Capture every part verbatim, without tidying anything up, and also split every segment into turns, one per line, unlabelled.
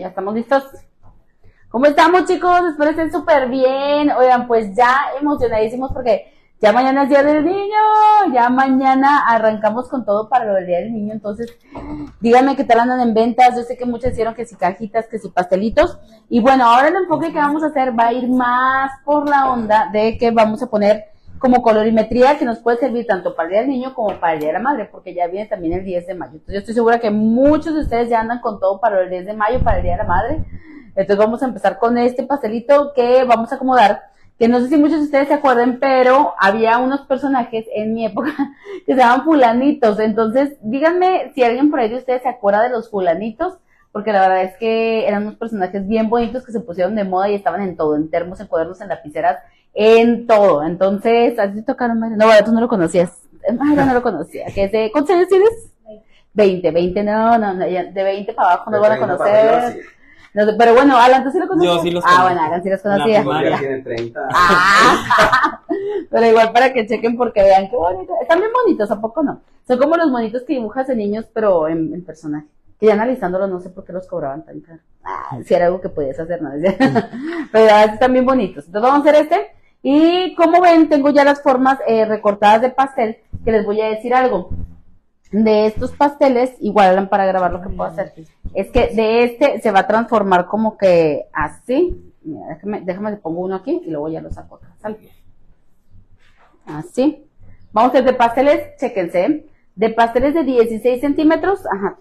ya estamos listos. ¿Cómo estamos, chicos? Espero estén súper bien. Oigan, pues ya emocionadísimos porque ya mañana es Día del Niño. Ya mañana arrancamos con todo para el Día del Niño. Entonces, díganme qué tal andan en ventas. Yo sé que muchos hicieron que si cajitas, que si pastelitos. Y bueno, ahora el enfoque que vamos a hacer va a ir más por la onda de que vamos a poner como colorimetría que nos puede servir tanto para el Día del Niño como para el Día de la Madre, porque ya viene también el diez de mayo. Entonces yo estoy segura que muchos de ustedes ya andan con todo para el diez de mayo, para el Día de la Madre. Entonces vamos a empezar con este pastelito que vamos a acomodar, que no sé si muchos de ustedes se acuerdan, pero había unos personajes en mi época que se llamaban fulanitos. Entonces díganme si alguien por ahí de ustedes se acuerda de los fulanitos, porque la verdad es que eran unos personajes bien bonitos que se pusieron de moda y estaban en todo, en termos, en cuadernos, en lapiceras, en todo. Entonces, así te tocaron, Mayra. No, tú no lo conocías. Mayra no lo conocía. ¿Qué es de, ¿cuántos años tienes? veinte, veinte, no, no, no, de veinte para abajo no lo van a conocer. Arriba, sí. No sé, pero bueno, Alan, ¿tú sí lo conocías?
Yo sí los
Ah,
conozco.
bueno, Alan sí los conocía.
Ya tiene treinta.
Ah, pero igual para que chequen porque vean qué bonito. Están bien bonitos, ¿a poco no? Son como los monitos que dibujas de niños, pero en, en personaje. Que ya analizándolos no sé por qué los cobraban tan caro. Ah, si era algo que podías hacer, ¿no? Pero ya están bien bonitos. Entonces vamos a hacer este. Y como ven, tengo ya las formas eh, recortadas de pastel, que les voy a decir algo. De estos pasteles, igual para grabar lo que puedo hacer, es que de este se va a transformar como que así. Mira, déjame, déjame le pongo uno aquí y luego ya lo saco acá. ¿Sale? Así. Vamos a hacer de pasteles, chéquense, de pasteles de dieciséis centímetros. Ajá,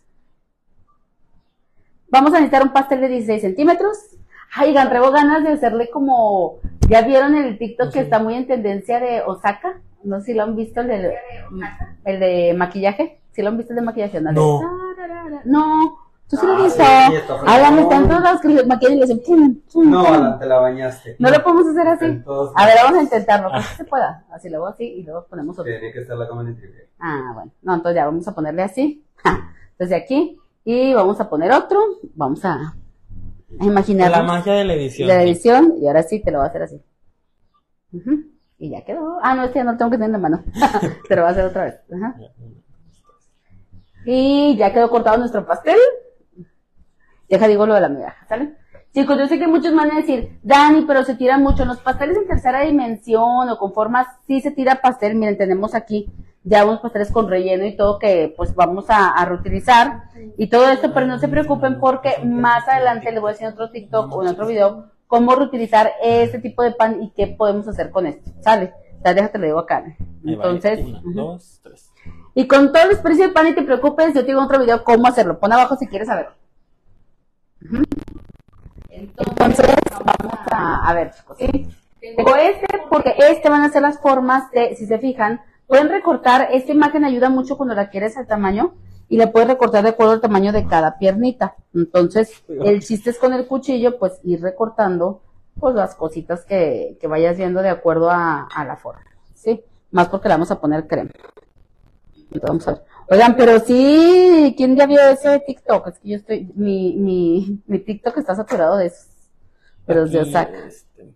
vamos a necesitar un pastel de dieciséis centímetros. Ay, traigo ganas de hacerle como, ¿ya vieron el TikTok que está muy en tendencia de Osaka? No sé si lo han visto, el de, el de maquillaje. ¿Sí lo han visto el de maquillaje? No.
No,
no. ¿Tú sí lo has
Ah,
visto?
sí, está
Alan, está en todos lados que le maquillan y le dicen pum, pum,
No,
pum.
Alan, te la bañaste.
No lo podemos hacer así.
En todos
A ver, vamos a intentarlo, que sí se pueda. Así luego así y luego ponemos otro.
Tiene que estar la cámara en triple.
Ah, bueno. No, entonces ya vamos a ponerle así. Desde aquí. Y vamos a poner otro. Vamos a imaginar
la magia de la edición.
de la edición. Y ahora sí te lo voy a hacer así. Uh-huh. Y ya quedó. Ah, no, este ya no lo tengo que tener en la mano. Te lo voy a hacer otra vez. Ajá. Y ya quedó cortado nuestro pastel. Deja, digo lo de la migaja, ¿sale? Chicos, yo sé que muchos van a decir, Dani, pero se tiran mucho. Los pasteles en tercera dimensión o con formas, sí se tira pastel. Miren, tenemos aquí ya unos pasteles con relleno y todo que pues vamos a, a reutilizar. Y todo esto, pero no se preocupen porque más adelante les voy a decir en otro TikTok o en otro video cómo reutilizar este tipo de pan y qué podemos hacer con esto, ¿sale? Ya déjate lo digo acá. Entonces,
Una,
uh-huh.
dos, tres.
Y con todo el desprecio de pan, y te preocupes, yo te digo en otro video cómo hacerlo. Pon abajo si quieres saberlo. Uh-huh. Entonces, vamos a, a ver, chicos, ¿sí? Tengo este porque este van a ser las formas de, si se fijan, pueden recortar, esta imagen ayuda mucho cuando la quieres al tamaño y la puedes recortar de acuerdo al tamaño de cada piernita. Entonces, el chiste es con el cuchillo, pues ir recortando pues las cositas que, que vayas viendo de acuerdo a, a la forma, ¿sí? Más porque le vamos a poner crema. Entonces, vamos a ver. Oigan, pero sí, ¿quién ya vio ese de TikTok? Es que yo estoy, mi, mi, mi TikTok está saturado de esos, pero de Osaka.
Este,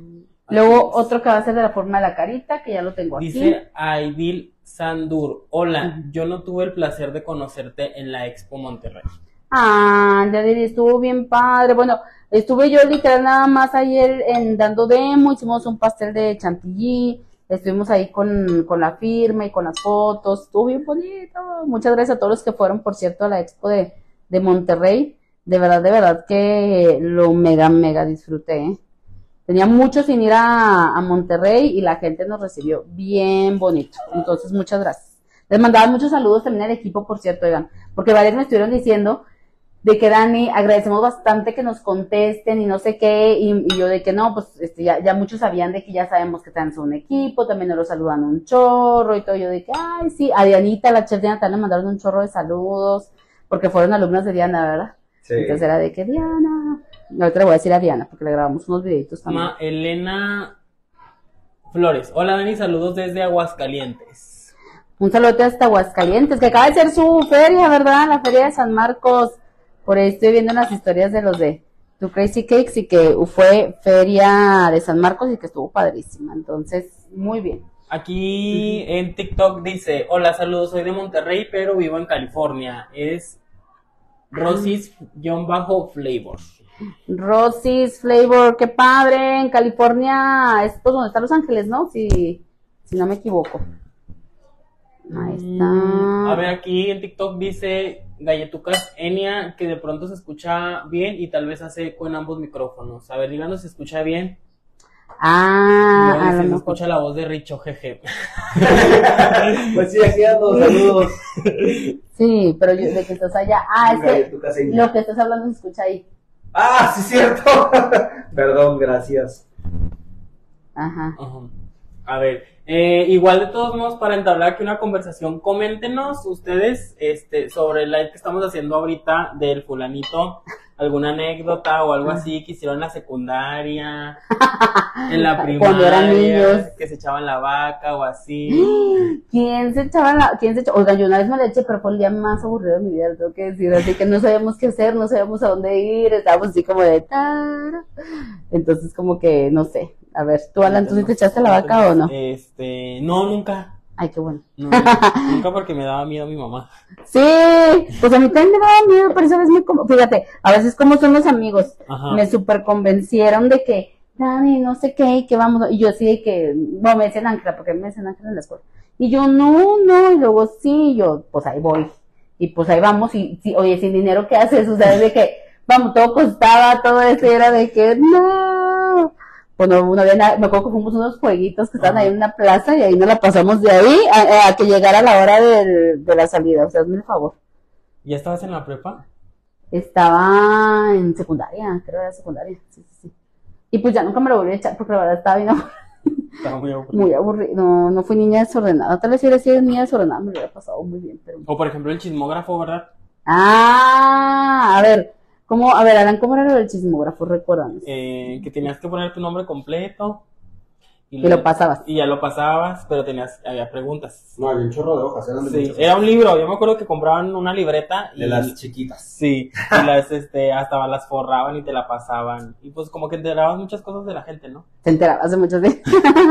Luego otro que va a ser de la forma de la carita, que ya lo tengo aquí.
dice Aidil Sandur, hola, yo no tuve el placer de conocerte en la Expo Monterrey.
Ah, ya diría, estuvo bien padre. Bueno, estuve yo literal nada más ayer en dando demo, hicimos un pastel de chantilly, estuvimos ahí con, con la firma y con las fotos, estuvo bien bonito. Muchas gracias a todos los que fueron, por cierto, a la Expo de, de Monterrey. De verdad, de verdad que lo mega, mega disfruté, ¿eh? Tenía mucho sin ir a, a Monterrey y la gente nos recibió bien bonito. Entonces, muchas gracias. Les mandaban muchos saludos también al equipo, por cierto, oigan, porque varios me estuvieron diciendo de que Dani, agradecemos bastante que nos contesten y no sé qué, y, y yo de que no, pues este, ya, ya muchos sabían de que ya sabemos que están en un equipo, también nos lo saludan un chorro y todo, yo de que, ay, sí, a Dianita, la chef Diana, también le mandaron un chorro de saludos, porque fueron alumnas de Diana, ¿verdad?
Sí.
Entonces era de que Diana, ahorita le voy a decir a Diana, porque le grabamos unos videitos también.
Ma Elena Flores, hola Dani, saludos desde Aguascalientes.
Un saludo hasta Aguascalientes, que acaba de ser su feria, ¿verdad? La feria de San Marcos. Por ahí estoy viendo las historias de los de Tu Crazy Cakes y que fue feria de San Marcos y que estuvo padrísima. Entonces, muy bien.
Aquí uh-huh. en TikTok dice, hola, saludos, soy de Monterrey, pero vivo en California. Es Rosis-Flavor.
Rosis Flavor, qué padre, en California, es pues donde está Los Ángeles, ¿no? Si, si no me equivoco. Ahí está.
Mm, a ver, aquí en TikTok dice Galletucas Enia que de pronto se escucha bien y tal vez hace eco en ambos micrófonos. A ver, díganos si se escucha bien.
Ah,
No,
a
dice,
lo
se
mejor.
escucha la voz de Richo, jeje.
Pues sí, aquí ando, saludos.
Sí, pero yo, de que estás allá. Ah, es que
Galletucas Enia.
lo que estás hablando se escucha ahí.
Ah, sí, cierto. Perdón, gracias.
Ajá.
Ajá. A ver, eh, igual de todos modos, para entablar aquí una conversación, coméntenos ustedes este, sobre el live que estamos haciendo ahorita del fulanito, alguna anécdota o algo así que hicieron en la secundaria, en la primaria,
Cuando eran niños.
que se echaban la vaca o así.
¿Quién se echaba la, quién se echaba? Oigan, yo una vez me la eché, pero fue el día más aburrido de mi vida, tengo que decir, así que no sabíamos qué hacer, no sabíamos a dónde ir, estábamos así como de tar. Entonces como que, no sé, a ver, tú Alan, ¿tú sí te echaste la vaca o no?
Este, no, nunca.
Ay, qué bueno.
No, nunca, nunca porque me daba miedo mi mamá.
Sí, pues a mí también me daba miedo, pero esa vez me, como- fíjate, a veces como son los amigos,
Ajá.
me super convencieron de que, Dani, no sé qué, y que vamos, y yo así de que, no, me decían Ángela, porque me decían Ángela en la escuela, y yo, no, no, y luego sí, yo, pues ahí voy, y pues ahí vamos, y, sí, oye, sin dinero, ¿qué haces? O sea, de que, vamos, todo costaba, todo eso, y era de que, no, pues no, no había nada, me acuerdo que fuimos unos jueguitos que estaban
Ajá.
ahí en una plaza, y ahí nos la pasamos de ahí a, a que llegara la hora del, de la salida, o sea, hazme el favor.
¿Ya estabas en la prepa?
Estaba en secundaria, creo que era secundaria, sí, sí, sí. Y pues ya nunca me lo volví a echar porque la verdad estaba bien aburrida.
Estaba muy aburrido.
Muy aburrido, no, no fui niña desordenada, tal vez si hubiera sido niña desordenada me lo hubiera pasado muy bien, pero...
O por ejemplo el chismógrafo, ¿verdad?
Ah, a ver, ¿cómo, a ver, Alan, ¿cómo era lo del chismógrafo? Recuérdanos.
Eh, que tenías que poner tu nombre completo.
Y lo pasabas.
Y ya lo pasabas, pero tenías, había preguntas.
No, había un chorro de hojas, eran de
Sí,
muchas
era un
hojas.
libro, yo me acuerdo que compraban una libreta y
De las chiquitas.
sí, y las este hasta las forraban y te la pasaban. Y pues como que enterabas muchas cosas de la gente, ¿no?
Se enteraba hace muchos días.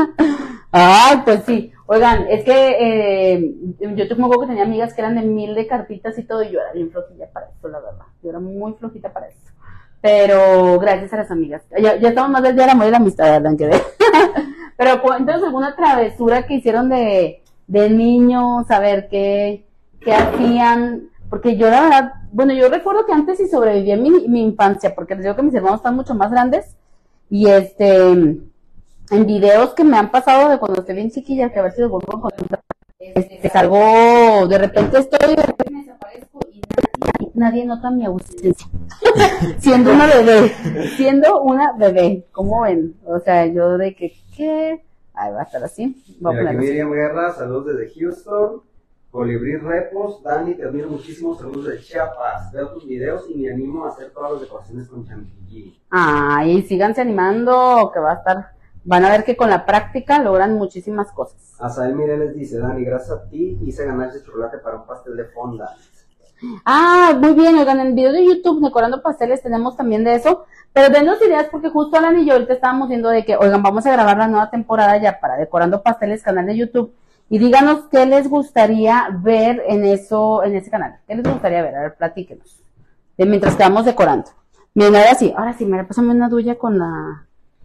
Ay, pues sí. Oigan, es que eh, yo te acuerdo que tenía amigas que eran de mil de cartitas y todo, y yo era bien flojilla para eso, la verdad. Yo era muy flojita para eso. Pero gracias a las amigas. Ya, ya estamos más del día del amor y la amistad, Alan, que ve. Pero cuéntanos alguna travesura que hicieron de, de niños, a ver qué, qué hacían. Porque yo la verdad, bueno, yo recuerdo que antes sí sobreviví en mi, mi infancia, porque les digo que mis hermanos están mucho más grandes. Y este, en videos que me han pasado de cuando estoy bien chiquilla, que a ver si los vuelvo a encontrar, este, salgo, de repente estoy, de repente me desaparezco y nadie, nadie nota mi ausencia. Siendo una bebé, siendo una bebé, ¿cómo ven? O sea, yo de que, ¿qué? Ahí va a estar así. Voy a
Mira, aquí
poner así.
Miriam Guerra, saludos desde Houston. Colibrí Repos, Dani, te admiro muchísimo, saludos de Chiapas. Veo tus videos y me animo a hacer todas las decoraciones con chantilly.
Ay, síganse animando, que va a estar, van a ver que con la práctica logran muchísimas cosas.
Azael Mireles dice, Dani, gracias a ti hice ganar ese chocolate para un pastel de fonda.
Ah, muy bien, oigan, en el video de YouTube, Decorando Pasteles, tenemos también de eso, pero denos ideas porque justo Alan y yo ahorita estábamos viendo de que, oigan, vamos a grabar la nueva temporada ya para Decorando Pasteles, canal de YouTube, y díganos qué les gustaría ver en eso, en ese canal, qué les gustaría ver, a ver, platíquenos, de mientras que vamos decorando. Miren, ahora sí, ahora sí, me pásame una duya con la,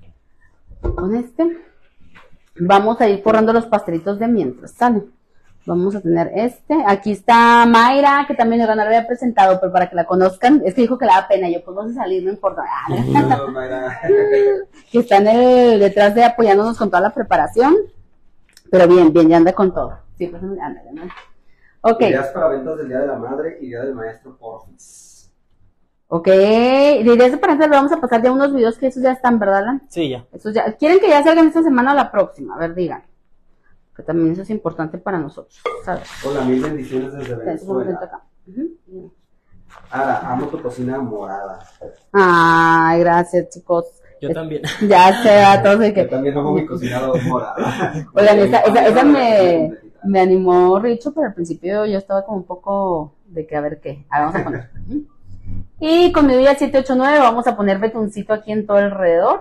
con este, vamos a ir forrando los pastelitos de mientras, ¿sale? Vamos a tener este. Aquí está Mayra, que también no la había presentado, pero para que la conozcan. Es que dijo que le da pena. Yo, pues vamos a salir, no importa. Ah,
Saludos, Mayra.
que está en el, detrás de apoyándonos con toda la preparación. Pero bien, bien, ya anda con todo. Sí, pues anda, ¿no? Ok.
Ideas para ventas del Día de la Madre y Día del Maestro Porfis.
Ok. De eso para eso le vamos a pasar ya unos videos que esos ya están, ¿verdad, Alan?
Sí, ya.
Esos ya. ¿Quieren que ya salgan esta semana o la próxima? A ver, digan. Que también eso es importante para nosotros, ¿sabes?
Hola, mil bendiciones desde
Espérense un momento
Venezuela.
acá. Ujú.
Ara, amo tu cocina morada.
Ay, gracias, chicos.
Yo también.
Ya se va todo de
Yo
que.
también amo mi cocina morada.
Oigan, esa, esa, esa me, me animó Richo, pero al principio yo estaba como un poco de que a ver qué. Ah, vamos a poner. Y con mi día siete ocho nueve vamos a poner betuncito aquí en todo alrededor.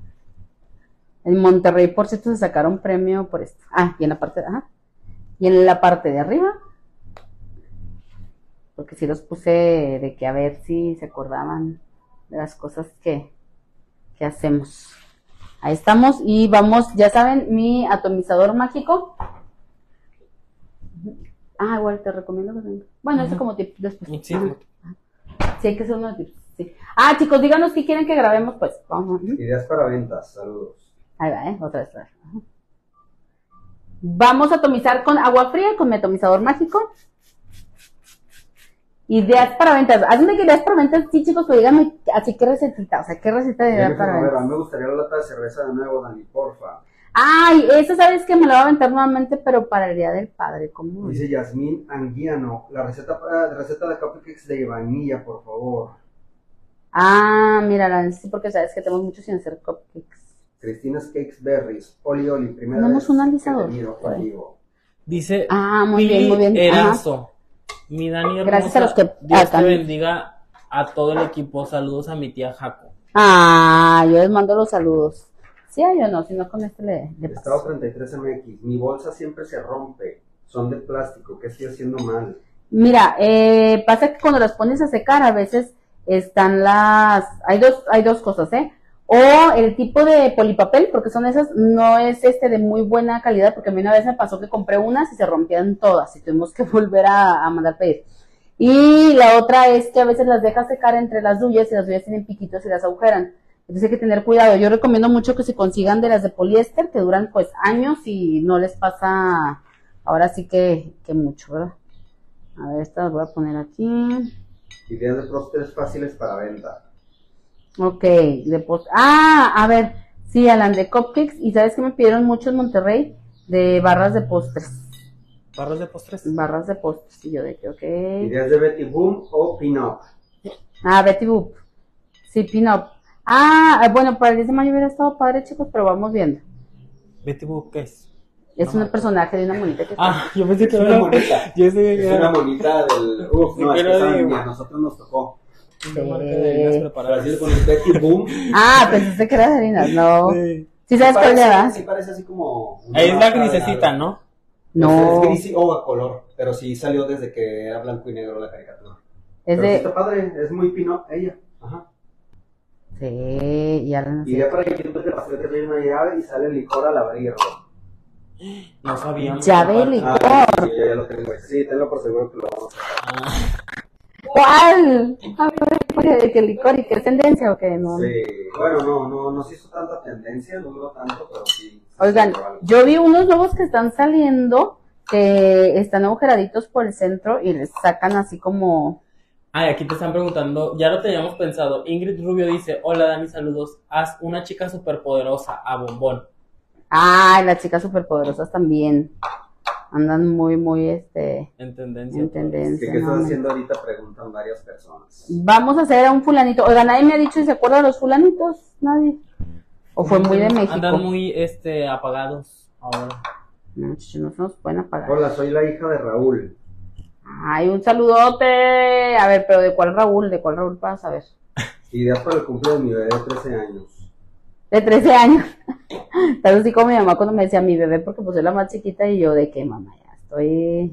En Monterrey, por cierto, se sacaron premio por esto. Ah, y en la parte de, ajá. Y en la parte de arriba. porque sí los puse de que a ver si se acordaban de las cosas que, que hacemos. Ahí estamos y vamos, ya saben, mi atomizador mágico. Ah, igual te recomiendo que tenga. Bueno, eso como tip después.
Sí,
Ajá. Sí, hay que hacer unos tips. Sí. Ah, chicos, díganos qué quieren que grabemos, pues. Vamos.
Ideas para ventas, saludos.
Ahí va, ¿eh? Otra vez. Otra vez. Ajá. Vamos a atomizar con agua fría, con mi atomizador mágico. Ideas para ventas. Hazme que ideas para ventas, sí, chicos, pero díganme así qué recetita, o sea, qué receta de ideas para
A ver,
ventas.
a mí me gustaría la lata de cerveza de nuevo, Dani, porfa.
Ay, eso sabes que me lo voy a aventar nuevamente, pero para el Día del Padre, ¿cómo?
Dice Yasmín Anguiano, la receta para receta de cupcakes de vanilla, por favor.
Ah, mira, la sí, porque sabes que tenemos mucho sin hacer cupcakes.
Cristina's Cakes Berries, Oli Oli, primera
Tenemos
vez
un
que
alisador,
te miro
por
en
ahí.
vivo.
Dice
Ah, muy
Pili
bien, muy bien.
Erazo. Mi Dani hermosa,
Gracias a los que-
Dios
ah,
te
también.
bendiga a todo el equipo. Saludos a mi tía Jaco.
Ah, yo les mando los saludos. Sí, yo no, si no con este le, le
Estado
paso.
treinta y tres M X, mi bolsa siempre se rompe, son de plástico, ¿qué estoy haciendo mal?
Mira, eh, pasa que cuando las pones a secar a veces están las, hay dos, hay dos cosas, ¿eh? O el tipo de polipapel, porque son esas, no es este de muy buena calidad, porque a mí una vez me pasó que compré unas y se rompían todas y tuvimos que volver a, a mandar pedir. Y la otra es que a veces las dejas secar entre las duyas y las duyas tienen piquitos y las agujeran. Entonces hay que tener cuidado. Yo recomiendo mucho que se consigan de las de poliéster, que duran pues años y no les pasa ahora sí que, que mucho, ¿verdad? A ver, estas las voy a poner aquí.
Ideas de postres fáciles para venta.
Ok, de post. Ah, a ver, sí, Alan, de cupcakes. Y sabes que me pidieron mucho en Monterrey de barras de postres.
¿Barras de postres?
Barras de postres. Y yo de que, ok.
Ideas de Betty Boom o Pin-Up.
Ah, Betty Boop. Sí, pin-up. Ah, bueno, para el diez de mayo hubiera estado padre, chicos, pero vamos viendo.
Betty Boop, ¿qué es?
Es
No,
un personaje de una monita que está.
Ah, yo pensé que
Es
era
una monita.
Yo sé
Es
que
una
era
monita del... Uf,
Sí,
no, es
pero
que esa
de-
ni a nosotros nos tocó.
una marca de harinas
Para
preparadas.
decir con el Betty Boom.
Ah, pensé que era de harinas, no.
Sí.
¿Sí sabes cuál
parece,
era?
sí parece así como... una
Ahí es la
marca de
grisecita,
algo.
¿no?
No,
Es gris o a color, pero sí salió desde que era blanco y negro la caricatura.
es
Pero sí
de...
está padre, es muy pin-up ella. Ajá.
Sí, y Alan
Y ya para que YouTube te pasó que trae una llave y sale el licor al abrirlo.
No sabíamos.
Llave y
compadre.
licor.
Ah, sí, ya lo tengo. Sí, tenlo por seguro que lo vamos a
Ah,
¿Cuál? A ver, ¿qué, qué licor y qué es tendencia o qué? No.
hacer. Sí, bueno, no, no, no se hizo tanta tendencia, no duró tanto, pero sí. sí
Oigan,
se hizo algo.
yo vi unos nuevos que están saliendo que están agujeraditos por el centro y les sacan así como...
Ay, aquí te están preguntando, ya lo teníamos pensado. Ingrid Rubio dice, hola Dani, saludos. Haz una chica superpoderosa a bombón.
Ay, las chicas superpoderosas también andan muy, muy, este,
En tendencia.
en
¿Qué,
tendencia.
qué
¿no?
estás haciendo ahorita? Preguntan varias personas.
Vamos a hacer a un fulanito. Oiga, nadie me ha dicho si se acuerda de los fulanitos. Nadie. O fue muy de México.
Andan muy este, apagados ahora.
No, muchachos, no se nos pueden apagar.
Hola, soy la hija de Raúl.
Ay, un saludote. A ver, pero ¿de cuál Raúl? ¿De cuál Raúl para saber?
Ideas para el cumpleaños de mi bebé de trece años.
De trece años. Tal así como mi mamá cuando me decía mi bebé, porque pues es la más chiquita y yo de que mamá, ya estoy,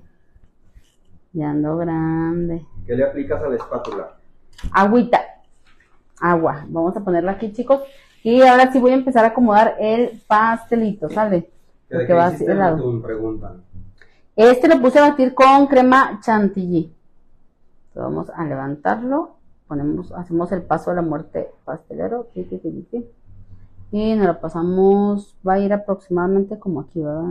ya ando grande.
¿Qué le aplicas a la espátula?
Agüita, agua. Vamos a ponerla aquí, chicos. Y ahora sí voy a empezar a acomodar el pastelito, ¿sale?
¿Qué,
Porque
¿qué
va
hiciste
así de
el
lado.
atún? Preguntan.
Este lo puse a batir con crema chantilly. Entonces vamos a levantarlo. Ponemos, hacemos el paso de la muerte pastelero. Ti, ti, ti, ti, ti. Y nos lo pasamos, va a ir aproximadamente como aquí, ¿verdad?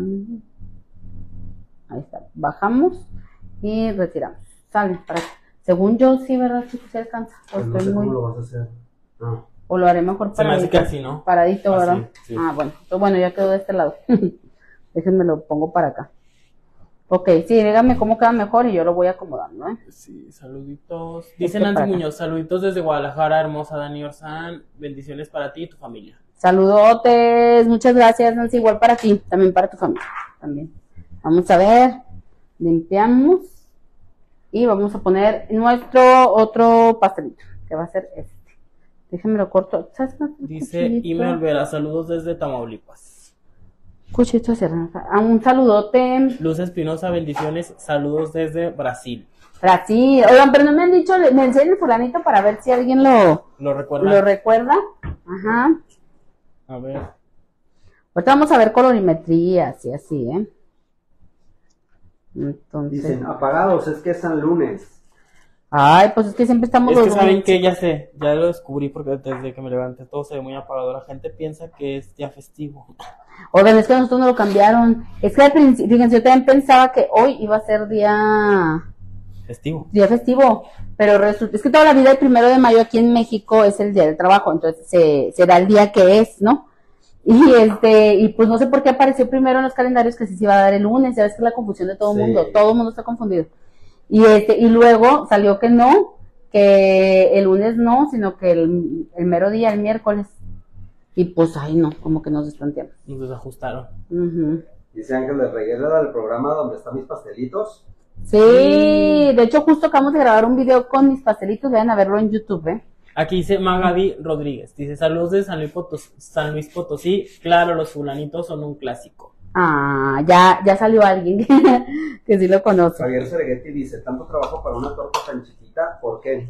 Ahí está. Bajamos y retiramos. Sale, para según yo sí, ¿verdad, chicos? Se alcanza. O,
Pues no
estoy
sé
muy-
cómo lo vas a hacer. Ah.
o lo haré mejor
Se me hace
paradito.
que así, ¿no?
Paradito,
Así,
¿verdad?
sí.
Ah, bueno. Entonces, bueno, ya quedó de este lado. Déjenme lo pongo para acá. Ok, sí, díganme cómo queda mejor y yo lo voy acomodando, ¿eh?
Sí, saluditos. Dice
Esto
Nancy
para acá.
Muñoz, saluditos desde Guadalajara, hermosa Dani Orzán. Bendiciones para ti y tu familia.
Saludotes, muchas gracias, Nancy, igual para ti, también para tu familia, también. Vamos a ver, limpiamos y vamos a poner nuestro otro pastelito, que va a ser este. Déjenme lo corto. ¿Sabes qué?
Dice
Cuchillito.
Ime Olvera, saludos desde Tamaulipas.
Cuchillito hacia arriba. Ah, un saludote.
Luz Espinosa, bendiciones, saludos desde Brasil.
Pero así, oigan, pero no me han dicho, me enseñan el fulanito para ver si alguien lo,
¿Lo recuerda?
lo recuerda. Ajá.
A ver.
Ahorita vamos a ver colorimetrías y así, ¿eh? Entonces.
Dicen, apagados, es que es San Lunes.
Ay, pues es que siempre estamos
Es que
los
saben
lunes.
que ya sé, ya lo descubrí porque desde que me levanté todo se ve muy apagado. La gente piensa que es ya festivo.
Oigan, es que nosotros no lo cambiaron. Es que al principio, fíjense, yo también pensaba que hoy iba a ser día,
Festivo.
día festivo, pero resulta, es que toda la vida el primero de mayo aquí en México es el día del trabajo, entonces se, se da el día que es, ¿no? Y este, y pues no sé por qué apareció primero en los calendarios que sí se iba a dar el lunes, ya ves que es la confusión de todo el
Sí.
mundo, todo el mundo está confundido. Y este, y luego salió que no, que el lunes no, sino que el, el mero día, el miércoles. Y pues, ay no, como que nos destanteamos.
Nos desajustaron.
Ujú.
Dice Ángel de Reguera del programa donde están mis pastelitos.
Sí, de hecho justo acabamos de grabar un video con mis pastelitos, vayan a verlo en YouTube, ¿eh?
Aquí dice Magaby Rodríguez. Dice, saludos de San Luis Potosí. San Luis Potosí. Claro, los fulanitos son un clásico.
Ah, ya, ya salió alguien que sí lo conoce.
Javier Cereguetti dice, tanto trabajo para una torta tan chiquita, ¿por qué?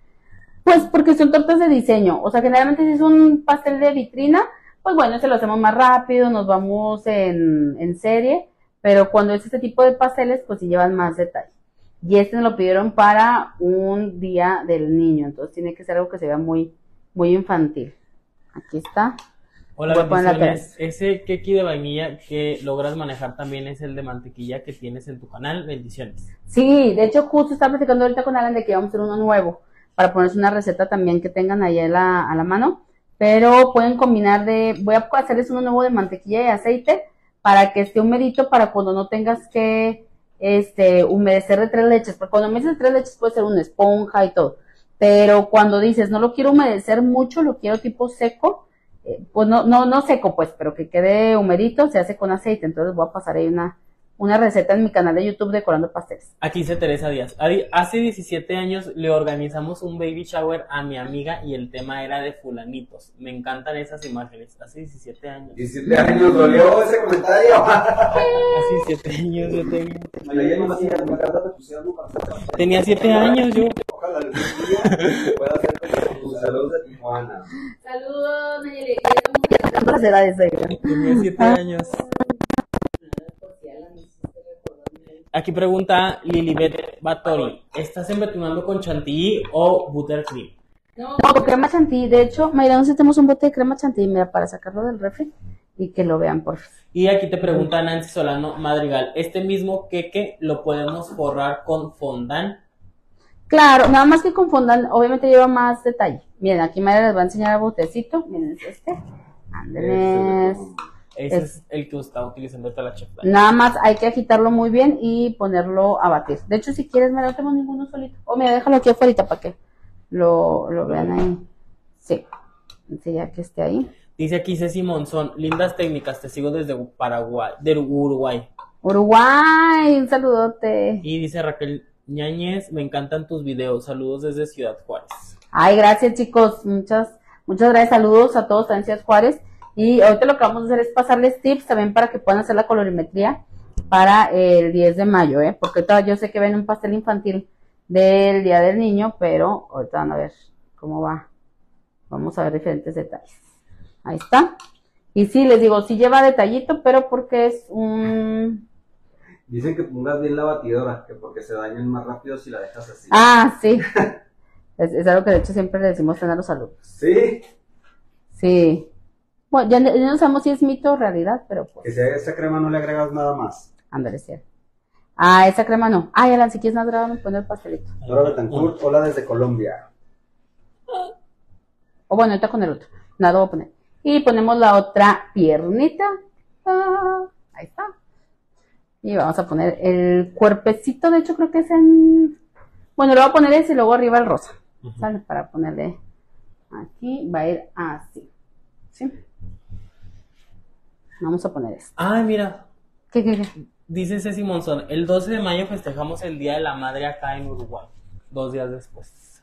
Pues porque son tortas de diseño, o sea, generalmente si es un pastel de vitrina, pues bueno, se lo hacemos más rápido, nos vamos en, en serie, pero cuando es este tipo de pasteles, pues sí llevan más detalle. Y este nos lo pidieron para un día del niño, entonces tiene que ser algo que se vea muy, muy infantil. Aquí está.
Hola,
Voy a poner la
bendiciones. Ese keki de vainilla que logras manejar también es el de mantequilla que tienes en tu canal. Bendiciones.
Sí, de hecho justo estaba platicando ahorita con Alan de que vamos a hacer uno nuevo, para ponerse una receta también que tengan ahí a la, a la mano, pero pueden combinar de, voy a hacerles uno nuevo de mantequilla y aceite, para que esté humedito, para cuando no tengas que, este, humedecer de tres leches, porque cuando humedeces de tres leches puede ser una esponja y todo, pero cuando dices, no lo quiero humedecer mucho, lo quiero tipo seco, eh, pues no, no, no seco pues, pero que quede humedito, se hace con aceite, entonces voy a pasar ahí una, una receta en mi canal de YouTube decorando pasteles.
Aquí dice Teresa Díaz. Adi- Hace diecisiete años le organizamos un baby shower a mi amiga y el tema era de fulanitos. Me encantan esas imágenes. Hace diecisiete años.
diecisiete años, dolió ese comentario.
Hace diecisiete años yo tenía.
Me leí en una silla, me encanta tu entusiasmo para hacer pasteles.
Tenía siete años yo.
Ojalá algún día pueda hacer como tus saludos de Tijuana.
Saludos, Nayeli, ya estamos cantando las edades, oigan.
Tenía siete años. Aquí pregunta Lilibet Batori. ¿Estás embetunando con chantilly o buttercream?
No, con crema chantilly. De hecho, mira, nosotros tenemos un bote de crema chantilly, mira, para sacarlo del refri y que lo vean, por favor.
Y aquí te pregunta Nancy Solano Madrigal. ¿Este mismo queque lo podemos forrar con fondant?
Claro, nada más que con fondant, obviamente lleva más detalle. Miren, aquí Mayra les va a enseñar el botecito. Miren, es este. Ándeles.
Ese
Es-
es el que está utilizando esta la chef.
Nada más hay que agitarlo muy bien y ponerlo a batir. De hecho, si quieres, mira, no tengo ninguno solito. O mira, déjalo aquí afuera para que lo, lo vean ahí. Sí. Sí, ya que esté ahí.
Dice aquí Ceci Monzón. Lindas técnicas, te sigo desde Paraguay, de Uruguay.
Uruguay, un saludote.
Y dice Raquel Ñañez, me encantan tus videos. Saludos desde Ciudad Juárez.
Ay, gracias, chicos. Muchas, muchas gracias. Saludos a todos en Ciudad Juárez. Y ahorita lo que vamos a hacer es pasarles tips también para que puedan hacer la colorimetría para el diez de mayo, ¿eh? Porque ahorita yo sé que ven un pastel infantil del Día del Niño, pero ahorita van a ver cómo va. Vamos a ver diferentes detalles. Ahí está. Y sí, les digo, sí lleva detallito, pero porque es un...
Dicen que pongas bien la batidora, que porque se dañan más rápido si la dejas así.
Ah, sí. Es, es algo que de hecho siempre le decimos a los alumnos.
Sí,
Sí. Bueno, ya, no- ya no sabemos si es mito o realidad, pero
que
pues,
si a esa crema no le agregas nada más.
ándale, sí. Ah, esa crema no. Ay, Alan, si quieres más grabado, me pone el pastelito.
Dora Betancourt, hola desde Colombia.
O bueno, ahorita con el otro. Nada, voy a poner. Y ponemos la otra piernita. Ah, ahí está. Y vamos a poner el cuerpecito, de hecho creo que es en... Bueno, le voy a poner ese y luego arriba el rosa. ¿Sale? Para ponerle aquí, va a ir así. ¿Sí? Vamos a poner esto.
Ay, mira.
¿Qué, qué, qué?
Dice Ceci Monzón, el doce de mayo festejamos el Día de la Madre acá en Uruguay. Dos días después.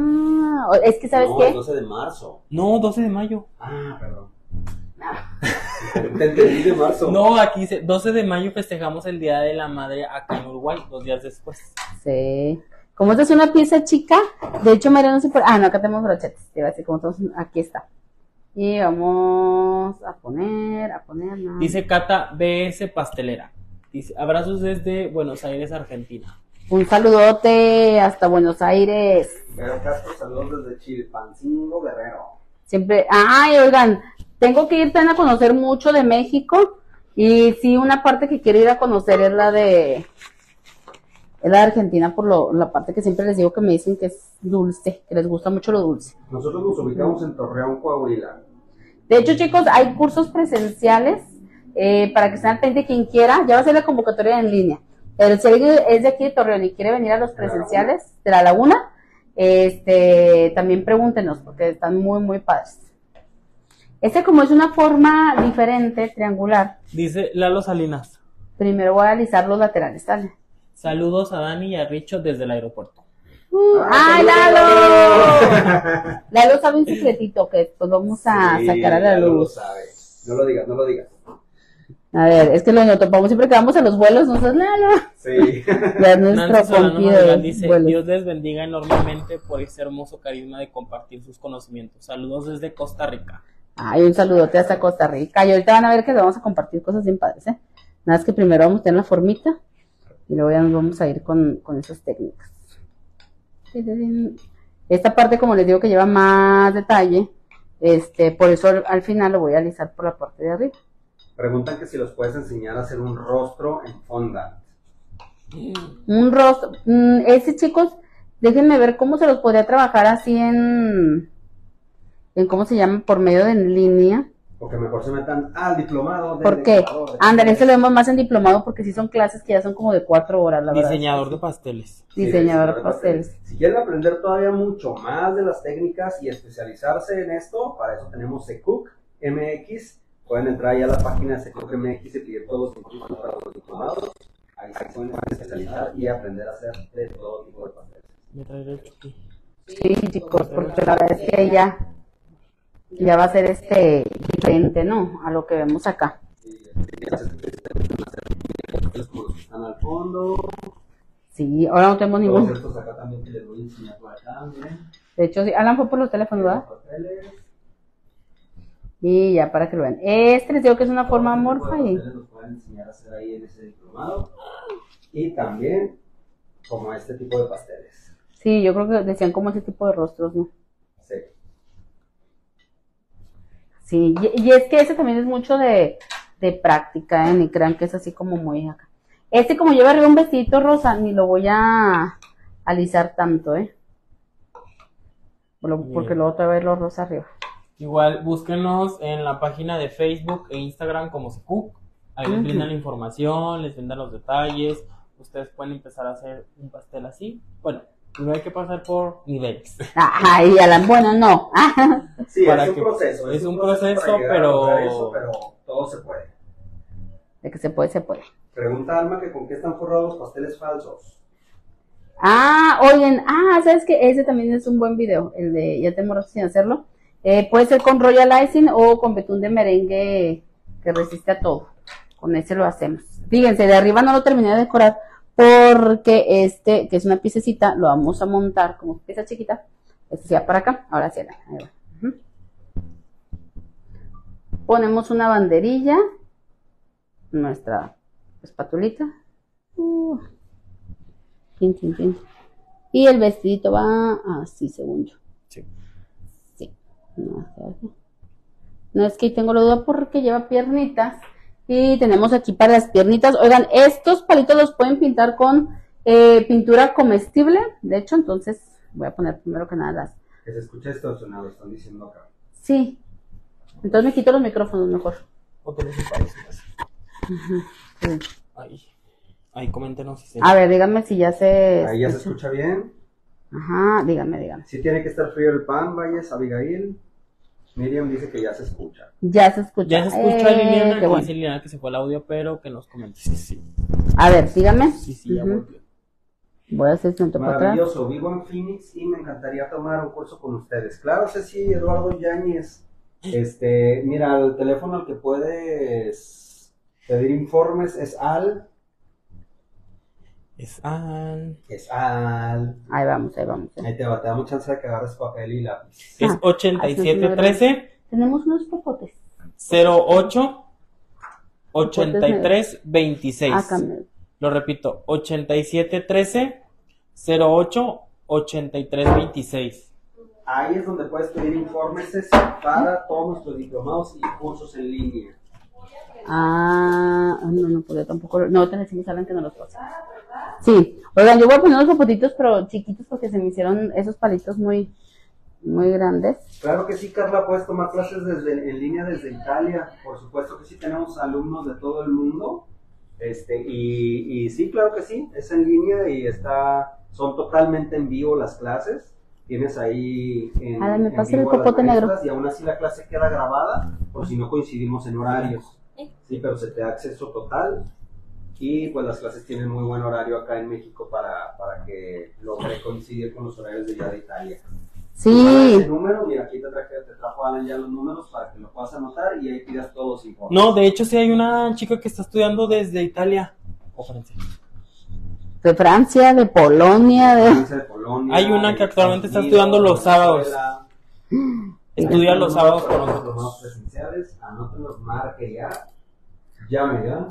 Ah, es que ¿sabes
no,
qué?
el doce de marzo.
No, doce de mayo.
Ah, perdón. Te entendí de marzo.
No, aquí dice doce de mayo festejamos el Día de la Madre acá en Uruguay, dos días después.
Sí. Como esta es una pieza chica, de hecho, María, no sé por... Ah, no, acá tenemos brochetes. Te iba a decir, como todos... Aquí está. Y vamos a poner, a poner... No.
Dice Cata B S Pastelera. Dice, abrazos desde Buenos Aires, Argentina.
Un saludote hasta Buenos Aires.
Vero Castro, saludos desde Chilpancingo, Guerrero.
Siempre... Ay, oigan, tengo que ir también a conocer mucho de México. Y sí, una parte que quiero ir a conocer es la de... Es la de Argentina, por lo, la parte que siempre les digo que me dicen que es dulce, que les gusta mucho lo dulce.
Nosotros nos ubicamos en Torreón, Coahuila.
De hecho, chicos, hay cursos presenciales eh, para que estén al pendiente quien quiera. Ya va a ser la convocatoria en línea. Pero si alguien es de aquí de Torreón y quiere venir a los presenciales de la Laguna, este, también pregúntenos, porque están muy, muy padres. Este, como es una forma diferente, triangular,
Dice Lalo Salinas.
primero voy a alisar los laterales, ¿sale?
Saludos a Dani y a Richo desde el aeropuerto.
Uh, ¡Ay, Lalo! Lalo sabe un secretito que después vamos a
Sí,
sacar a la
Lalo lo
luz.
sabe. No lo digas, no lo digas.
A ver, es que lo topamos siempre que vamos a los vuelos, no seas Lalo.
Sí.
Ya es nuestro
Nancy Solano
compi
Madrigal
de
dice,
vuelos.
Dios les bendiga enormemente por ese hermoso carisma de compartir sus conocimientos. Saludos desde Costa Rica.
Ay, un saludote hasta Costa Rica. Y ahorita van a ver que les vamos a compartir cosas bien padres, ¿eh? Nada, es que primero vamos a tener la formita y luego ya nos vamos a ir con, con esas técnicas. Esta parte, como les digo, que lleva más detalle, este, por eso al, al final lo voy a alisar por la parte de arriba.
Preguntan que si los puedes enseñar a hacer un rostro en fondant.
Un rostro, mm, ese, chicos, déjenme ver cómo se los podría trabajar así en, en cómo se llama, por medio de en línea.
O que mejor se metan al diplomado. de
¿Por qué?
decorador de
Ándale,
pasteles.
ese lo vemos más en diplomado porque sí son clases que ya son como de cuatro horas, la verdad.
Diseñador de pasteles.
Sí,
Diseñador de pasteles.
Si quieren aprender todavía mucho más de las técnicas y especializarse en esto, para eso tenemos Secook M X. Pueden entrar ahí a la página de Secook M X y pedir todos los cursos para los diplomados. Ahí se pueden especializar y aprender a hacer de todo tipo de pasteles.
Me traeré el chupi.
Sí, chicos, porque la verdad es que ya, ya va a ser este diferente, ¿no? A lo que vemos acá.
Y las especializaciones como los que están al fondo.
Sí, ahora no tenemos
Todos
ninguno.
estos acá también que les voy a enseñar por acá, miren.
De hecho, sí, Alan fue por los teléfonos, ¿verdad?
Los pasteles.
Y ya para que lo vean. Este les digo que es una forma amorfa y...
Los pueden enseñar a hacer ahí en ese diplomado. Y también como este tipo de pasteles.
Sí, yo creo que decían como ese tipo de rostros, ¿no?
Sí.
Sí, y, y es que ese también es mucho de, de práctica, ¿eh? Ni crean que es así como muy acá. Este, como lleva arriba un vestidito rosa, ni lo voy a alisar tanto, ¿eh? Por lo- porque luego te va a ir lo rosa arriba.
Igual búsquenos en la página de Facebook e Instagram como Secook. Ahí les
Ujú.
brindan la información, les brindan los detalles. Ustedes pueden empezar a hacer un pastel así. Bueno, primero hay que pasar por niveles.
Ay, Alan, bueno, no.
Sí,
Para
es un
que-
proceso.
es un
para
proceso,
llegar a
pero-
lograr eso, pero todo se puede.
De que se puede, se puede.
Pregunta Alma que con qué están forrados los pasteles falsos.
Ah, oigan, ah, ¿sabes qué? Ese también es un buen video, el de Ya tengo rato sin hacerlo. Eh, puede ser con Royal Icing o con betún de merengue que resiste a todo. Con ese lo hacemos. Fíjense, de arriba no lo terminé de decorar porque este, que es una piececita, lo vamos a montar como pieza chiquita. Este sea para acá, ahora sí, ahí va. Ujú. Ponemos una banderilla, nuestra espatulita. Uh. Chin, chin, chin. Y el vestidito va así, según yo.
Sí.
Sí. No, no es que tengo la duda porque lleva piernitas. Y tenemos aquí para las piernitas. Oigan, estos palitos los pueden pintar con eh, pintura comestible. De hecho, entonces voy a poner primero que nada las.
Que se escucha distorsionado, están diciendo acá.
Sí. Entonces me quito los micrófonos mejor.
Otros parecidos.
Sí.
Ahí. Ahí coméntenos si se...
A ver, díganme si ya se.
Ahí ya se escucha bien.
Ajá, díganme, díganme.
Sí tiene que estar frío el pan, Valles, Abigail. Miriam dice que ya se escucha.
Ya se escucha.
Ya se escucha
Eh,
Liliana,
qué
que
bueno.
dice Liliana que se fue el audio, pero que nos comente. Sí, sí.
A ver, díganme.
Sí, sí, ya
Ujú.
volvió.
Voy a hacer esto para atrás.
Maravilloso, vivo en Phoenix y me encantaría tomar un curso con ustedes. Claro, Ceci, Eduardo Yáñez. Este, mira, el teléfono al que puedes pedir informes es al,
Es al...
es al,
Ahí vamos, ahí vamos. ¿eh?
ahí te va, te da mucha chance de que agarres papel y lápiz.
Es
Ah,
ochenta y siete trece
Tenemos unos popotes.
cero ocho ochenta y tres veintiséis.
Ah, cambio.
Lo repito, ochenta y siete trece cero ocho ochenta y tres veintiséis.
Ahí es donde puedes pedir informes para todos nuestros diplomados y cursos en línea.
Ah, no, no podía tampoco. No, te decimos, Alan, que no los pasa. Sí, oigan, yo voy a poner unos popotitos, pero chiquitos, porque se me hicieron esos palitos muy, muy grandes.
Claro que sí, Carla, puedes tomar clases desde, en línea desde Italia. Por supuesto que sí, tenemos alumnos de todo el mundo. Este, y, y sí, claro que sí, es en línea y está, son totalmente en vivo las clases. Tienes ahí en,
Ah, me
en
pasa el
vivo a las
popote negro.
maestras y aún así la clase queda grabada por si no coincidimos en horarios. Sí, pero se te da acceso total y pues las clases tienen muy buen horario acá en México para, para que logre coincidir con los horarios de allá de Italia.
Sí.
Ese número, mira, aquí te traje, te trajo Alan ya los números para que lo puedas anotar y ahí pidas todos los informes.
No, de hecho sí hay una chica que está estudiando desde Italia o Francia.
De Francia, de Polonia, de...
Francia, de Polonia,
Hay una que
de
actualmente está
Estados
estudiando los sábados.
Venezuela.
Estudia los sábados con
Los
nosotros.
diplomados presenciales, anótenlos, marque ya, llame ya.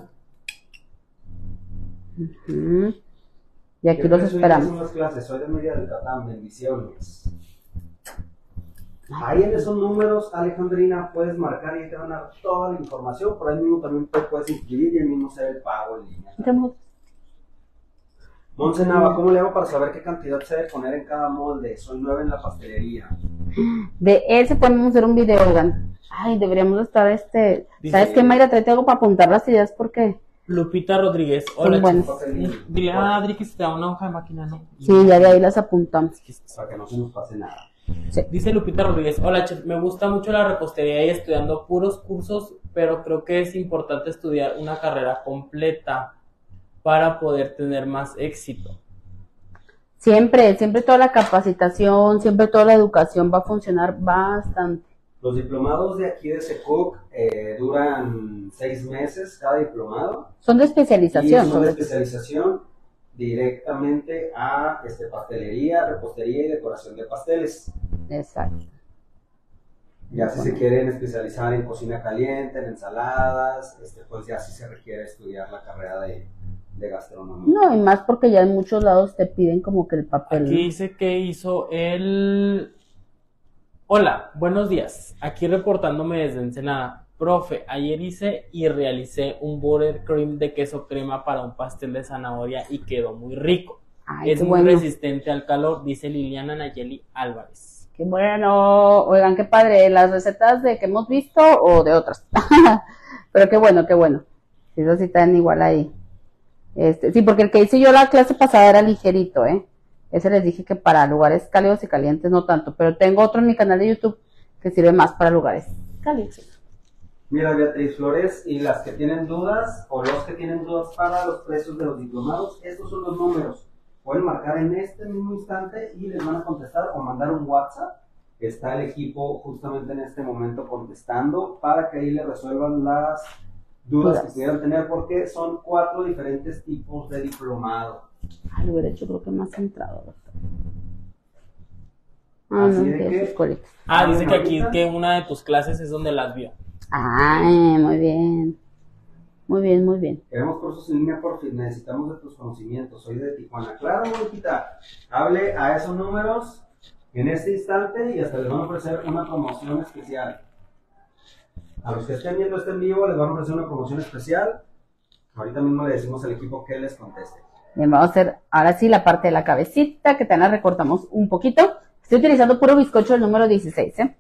Ujú. Y aquí
¿Qué
los
precio
esperamos.
son las clases? Soy de Mérida del Catán, bendiciones. Ahí en esos números, Alejandrina, puedes marcar y ahí te van a dar toda la información. Por ahí mismo también te puedes inscribir y ahí mismo hacer el pago en línea.
Tenemos-
Monse Nava, ¿cómo le hago para saber qué cantidad se debe poner en cada molde? Soy nueva en la pastelería.
De ese podemos hacer un video, oigan. Ay, deberíamos estar, este...
Dice-
¿Sabes qué, Mayra? Tráete algo para apuntar las ideas porque...
Lupita Rodríguez. Hola,
buenas.
chicos.
Papel
Dile a Adri que se te da una hoja de máquina, ¿no?
Sí, ya de ahí las apuntamos.
para que no se nos pase nada.
Sí.
Dice Lupita Rodríguez, hola chef, me gusta mucho la repostería y estudiando puros cursos, pero creo que es importante estudiar una carrera completa para poder tener más éxito.
Siempre, siempre toda la capacitación, siempre toda la educación va a funcionar bastante.
Los diplomados de aquí de SECUC eh, duran seis meses cada diplomado.
Son de
Y
especialización,
son de
sobre todo.
especialización directamente a este, pastelería, repostería y decoración de pasteles.
Exacto.
Ya si se quieren especializar en cocina caliente, en ensaladas, este, pues ya sí se requiere estudiar la carrera de, de gastronomía.
No, y más porque ya en muchos lados te piden como que el papel.
Aquí dice que hizo el... Hola, buenos días. Aquí reportándome desde Ensenada. Profe, ayer hice y realicé un buttercream de queso crema para un pastel de zanahoria y quedó muy rico.
Ay,
Es
qué
muy
bueno.
resistente al calor, dice Liliana Nayeli Álvarez.
Qué bueno. Oigan, qué padre. ¿Las recetas de que hemos visto o de otras? Pero qué bueno, qué bueno. Si esas sí están igual ahí. Este, sí, porque el que hice yo la clase pasada era ligerito, ¿eh? Ese les dije que para lugares cálidos y calientes no tanto. Pero tengo otro en mi canal de YouTube que sirve más para lugares cálidos.
Mira, Beatriz Flores, y las que tienen dudas, o los que tienen dudas para los precios de los diplomados, estos son los números. Pueden marcar en este mismo instante y les van a contestar o mandar un WhatsApp. Está el equipo justamente en este momento contestando para que ahí les resuelvan las dudas que pudieran tener, porque son cuatro diferentes tipos de diplomado.
Ah, lo hubiera hecho creo que más centrado. doctor. Ah,
Así
no,
de
que
que-
sus colitas.
Ah, dice que aquí
ahorita-
que una de tus clases es donde las vio.
Ay, muy bien. Muy bien, muy bien.
Queremos cursos en línea por fin, necesitamos de tus conocimientos. Soy de Tijuana. Claro, Lupita, hable a esos números en este instante y hasta les van a ofrecer una promoción especial. A los que estén viendo este en vivo les van a ofrecer una promoción especial. Ahorita mismo le decimos al equipo que les conteste.
Bien, vamos a hacer ahora sí la parte de la cabecita, que también la recortamos un poquito. Estoy utilizando puro bizcocho del número dieciséis, ¿eh?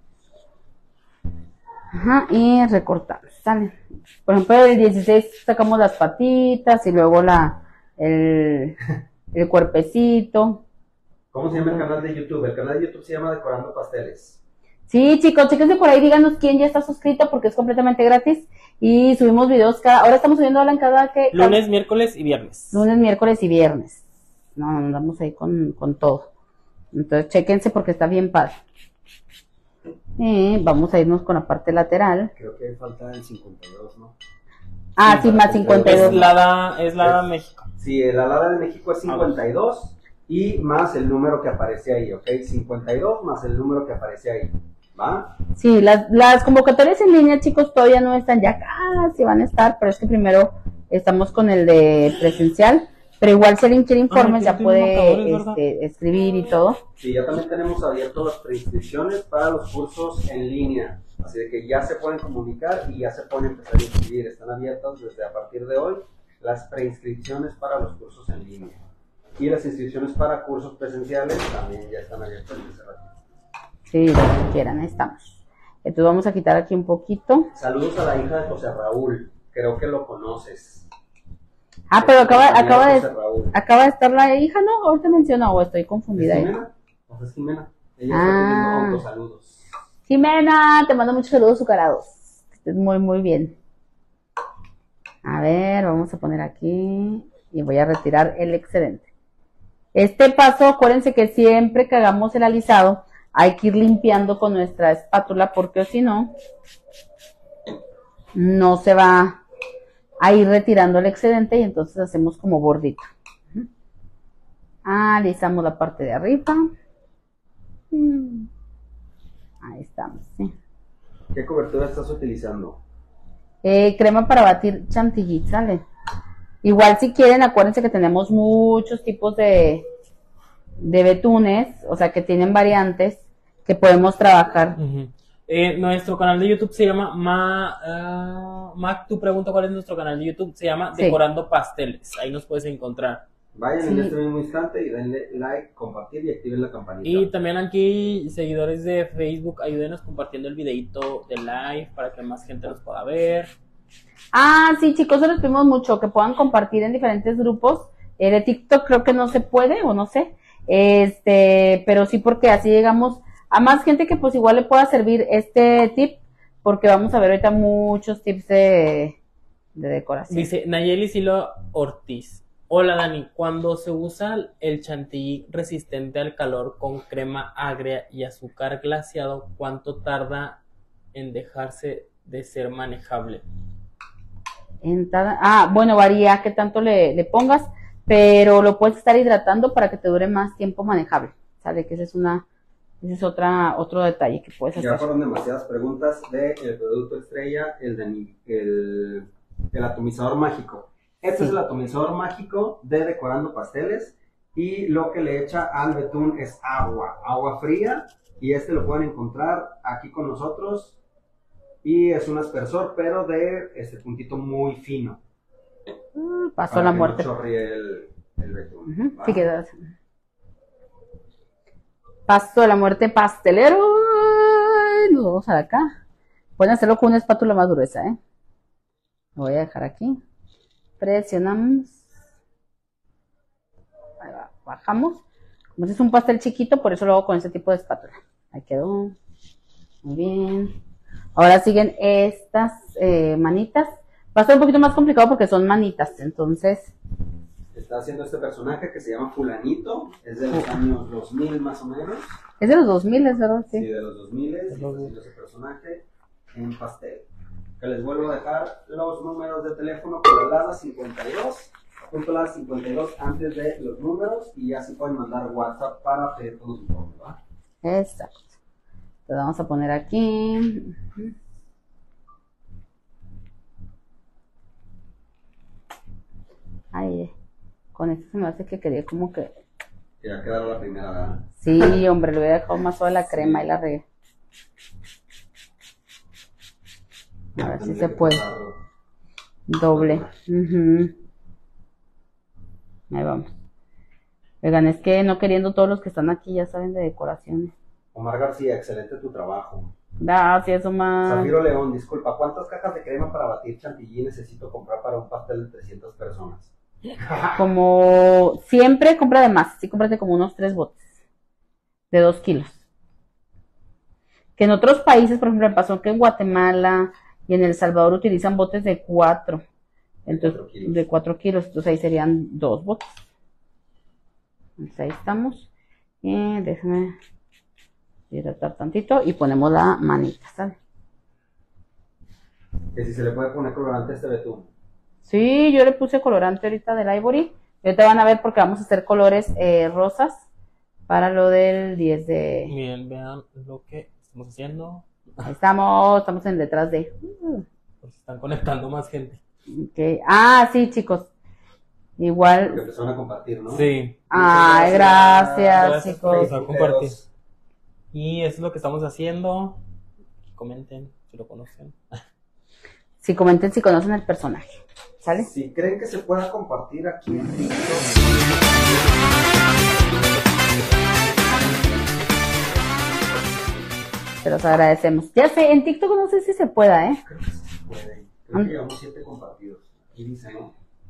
Ajá, y recortamos, ¿sale? Por ejemplo, el dieciséis sacamos las patitas y luego la el, el cuerpecito.
¿Cómo se llama el canal de YouTube? El canal de YouTube se llama Decorando Pasteles.
Sí, chicos, chéquense por ahí, díganos quién ya está suscrito porque es completamente gratis y subimos videos cada, ahora estamos subiendo en cada que cada-
Lunes, miércoles y viernes.
lunes, miércoles y viernes. No, andamos ahí con, con todo. Entonces, chéquense porque está bien padre. Y vamos a irnos con la parte lateral.
Creo que falta el cincuenta y dos, ¿no?
Ah, sí, más cincuenta y dos.
Es la da, es la da
Es-
México.
Sí, el alada de México es cincuenta y dos y más el número que aparece ahí, ¿ok? cincuenta y dos más el número que aparece ahí, ¿va?
Sí, las, las convocatorias en línea, chicos, todavía no están, ya casi van a estar, pero es que primero estamos con el de presencial, pero igual si alguien quiere informes
Ah,
ya
tiene
puede
marcadores, ¿verdad?
este, escribir y todo.
Sí, ya también tenemos abiertas las preinscripciones para los cursos en línea, así de que ya se pueden comunicar y ya se pueden empezar a inscribir, están abiertas desde a partir de hoy las preinscripciones para los cursos en línea. Y las inscripciones para cursos presenciales también ya están abiertas desde hace ratito.
Sí, lo que quieran, ahí estamos. Entonces vamos a quitar aquí un poquito.
Saludos a la hija de José Raúl, creo que lo conoces.
Ah, pero acaba,
Compañero
acaba
José
de
Raúl.
acaba de estar la hija, ¿no? Ahorita mencionó, o estoy confundida.
¿Es
ahí.
Jimena? ¿O es Jimena? Ella
Ah.
está pidiendo autosaludos.
Jimena, te mando muchos saludos azucarados. Que estés muy, muy bien. A ver, vamos a poner aquí y voy a retirar el excedente. Este paso, acuérdense que siempre que hagamos el alisado, hay que ir limpiando con nuestra espátula porque o si no, no se va a ir retirando el excedente y entonces hacemos como bordito. Alisamos la parte de arriba. Ahí estamos, sí.
¿Qué cobertura estás utilizando?
Eh, crema para batir chantilly, ¿sale? Igual si quieren, acuérdense que tenemos muchos tipos de, de betunes, o sea que tienen variantes que podemos trabajar.
Ujú. Eh, nuestro canal de YouTube se llama Ma, ah, Mac, tu pregunta cuál es nuestro canal de YouTube, se llama
Sí.
Decorando Pasteles, ahí nos puedes encontrar.
Vayan
Sí.
en este mismo instante y denle like, compartir y activen la campanita.
Y también aquí, seguidores de Facebook, ayúdenos compartiendo el videito de live para que más gente nos pueda ver.
Ah, sí, chicos, se los pedimos mucho, que puedan compartir en diferentes grupos. Eh, de TikTok creo que no se puede, o no sé. Este, pero sí porque así llegamos a más gente que pues igual le pueda servir este tip, porque vamos a ver ahorita muchos tips de, de decoración.
Dice Nayeli Silo Ortiz. Hola Dani, cuando se usa el chantilly resistente al calor con crema agria y azúcar glaseado, ¿cuánto tarda en dejarse de ser manejable?
En tada- ah, bueno, varía qué tanto le, le pongas, pero lo puedes estar hidratando para que te dure más tiempo manejable. ¿Sale? Que ese es una, ese es otra, otro detalle que puedes
Ya
hacer.
fueron demasiadas preguntas del producto estrella, el, de, el, el atomizador mágico. Este
Sí.
es el atomizador mágico de Decorando Pasteles y lo que le echa al betún es agua, agua fría, y este lo pueden encontrar aquí con nosotros y es un aspersor pero de este puntito muy fino.
Mm, Pasó
para
la
que
muerte.
No chorree el, el betún.
Ujú,
¿va?
sí quedas. Paso la muerte pastelero. Ay, nos vamos a acá. Pueden hacerlo con una espátula más gruesa, ¿eh? Lo voy a dejar aquí. Presionamos. Ahí va, bajamos. Como este es un pastel chiquito, por eso lo hago con este tipo de espátula. Ahí quedó. Muy bien. Ahora siguen estas eh, manitas. Va a ser un poquito más complicado porque son manitas, entonces...
Está haciendo este personaje que se llama Fulanito, es de los años dos mil más o menos.
Es de los dos mil, ¿es verdad?
Sí,
Sí.
de los dos mil, y está haciendo ese personaje en pastel. Que les vuelvo a dejar los números de teléfono por la cincuenta y dos, punto la cincuenta y dos antes de los números y ya se pueden mandar WhatsApp para pedir todos los informes, ¿va?
Exacto. Entonces vamos a poner aquí. Ay, con esto se me hace que quería como que...
Que ya quedaron la primera, ¿verdad?
Sí, hombre, le hubiera dejado más suave la crema y la regué. A ver si
Tendría
se
que
puede.
cortarlo.
Doble. Ujú. Ahí vamos. Oigan, es que no queriendo todos los que están aquí ya saben de decoraciones.
Omar García, excelente tu trabajo.
Gracias, Omar.
Zafiro León, disculpa, ¿cuántas cajas de crema para batir chantilly necesito comprar para un pastel de trescientas personas?
Como siempre, compra de más. Sí, cómprate como unos tres botes de dos kilos. Que en otros países, por ejemplo, me pasó que en Guatemala y en El Salvador utilizan botes de cuatro. Entonces,
Cuatro kilos.
de cuatro kilos. Entonces ahí serían dos botes. Entonces ahí estamos. Y déjame hidratar tantito y ponemos la manita, ¿sale?
Que si se le puede poner colorante a este betún.
Sí, yo le puse colorante ahorita del Ivory. Y ahorita van a ver porque vamos a hacer colores eh, rosas para lo del diez de...
Bien, vean lo que estamos haciendo.
Ahí estamos, estamos en detrás de...
Pues se están conectando más gente.
Okay. Ah, sí, chicos.
Que
Igual...
empezaron a compartir, ¿no?
Sí.
Ay, gracias,
Gracias
chicos.
por empezar a compartir. Y eso es lo que estamos haciendo. Comenten si lo conocen.
Sí, comenten si conocen el personaje. ¿Sale?
Si creen que se pueda compartir aquí en TikTok.
Se los agradecemos. Ya sé, en TikTok no sé si se pueda, ¿eh?
Creo que sí se puede. Creo que llevamos siete compartidos. Aquí dice, ¿no?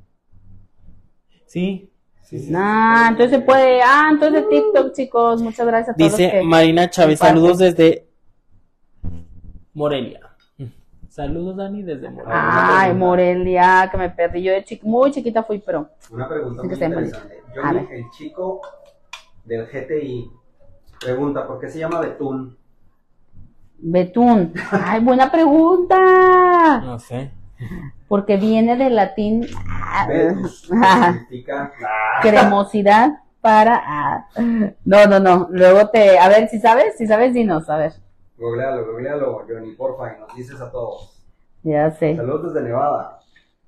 Sí.
Sí, sí.
Ah, entonces se puede. Ah, entonces TikTok, chicos. Muchas gracias a todos los
Dice
que...
Marina Chávez,
comparten.
saludos desde Morelia. Saludos, Dani, desde Morelia.
Ay, Morelia, que me perdí. Yo de chiqui... muy chiquita fui, pero...
Una pregunta
Sí,
muy
que está muy
interesante.
A
Johnny,
ver.
el chico del G T I, pregunta, ¿por qué se llama betún?
Betún. Ay, buena pregunta.
No sé.
Porque viene del latín ah,
Vetus, que significa...
cremosidad para... ah. No, no, no. Luego te... A ver, si sabes, si sabes, dinos, a ver.
Googlealo, googlealo, Johnny, porfa, y nos dices a todos.
Ya sé.
Saludos desde Nevada.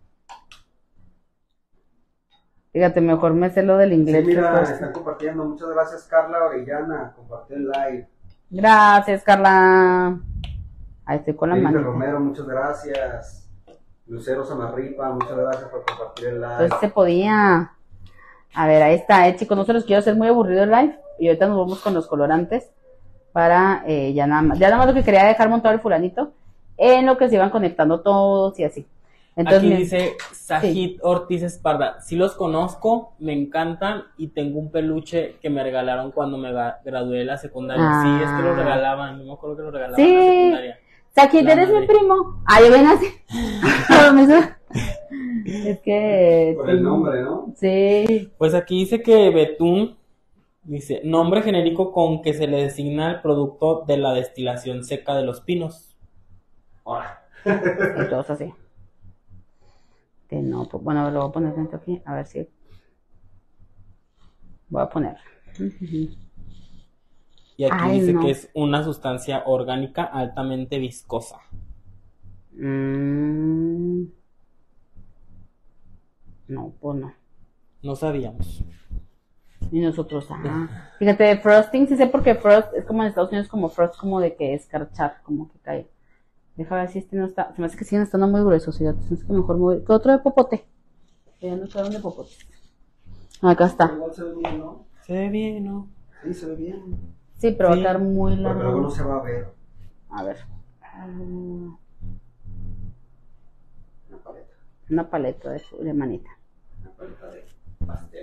Fíjate, mejor me sé lo del
Sí,
inglés. que
mira,
todo esto.
están compartiendo. Muchas gracias, Carla Orellana. Compartió el live.
Gracias, Carla. Ahí estoy con la
Felipe
manita.
Romero, muchas gracias. Lucero Samarripa, muchas gracias por compartir el live.
Entonces se podía. A ver, ahí está, eh, chicos. No se los quiero hacer muy aburrido el live. Y ahorita nos vamos con los colorantes. Para eh, ya nada más. Ya nada más lo que quería dejar montado el fulanito. En lo que se iban conectando todos y así. Entonces,
Aquí
miren,
dice Sajid Ortiz Esparda. Sí los conozco, me encantan y tengo un peluche que me regalaron cuando me ga- gradué de la secundaria.
Ah.
Sí, es que lo regalaban, no me acuerdo que lo regalaban
Sí.
en la secundaria.
Saki,
La
eres mi
madre.
primo. Ah, yo ven así. Es que.
Por el nombre, ¿no?
Sí.
Pues aquí dice que betún, dice, nombre genérico con que se le designa el producto de la destilación seca de los pinos.
Ahora.
Y todos así. Que no, pues, bueno, lo voy a poner dentro aquí. A ver si. Voy a poner.
Y aquí
Ay,
dice
no.
que es una sustancia orgánica altamente viscosa.
Mm. No, pues no.
No sabíamos.
Y nosotros, ah. Fíjate, frosting, sí sé porque frost es como en Estados Unidos, como frost, como de que escarchar, como que cae. Deja ver si este no está. Se me hace que siguen estando muy gruesos, fíjate. Es que mejor me ¿qué otro de popote? Ya no quedaron de popote. Acá está.
Igual se ve bien, ¿no?
Se ve bien, ¿no?
Sí, se ve bien.
Sí, pero va a
Sí.
quedar muy
Porque luego no
largo.
se va a ver
A ver. Ah,
una paleta.
una paleta de, de manita.
Una paleta de pastel.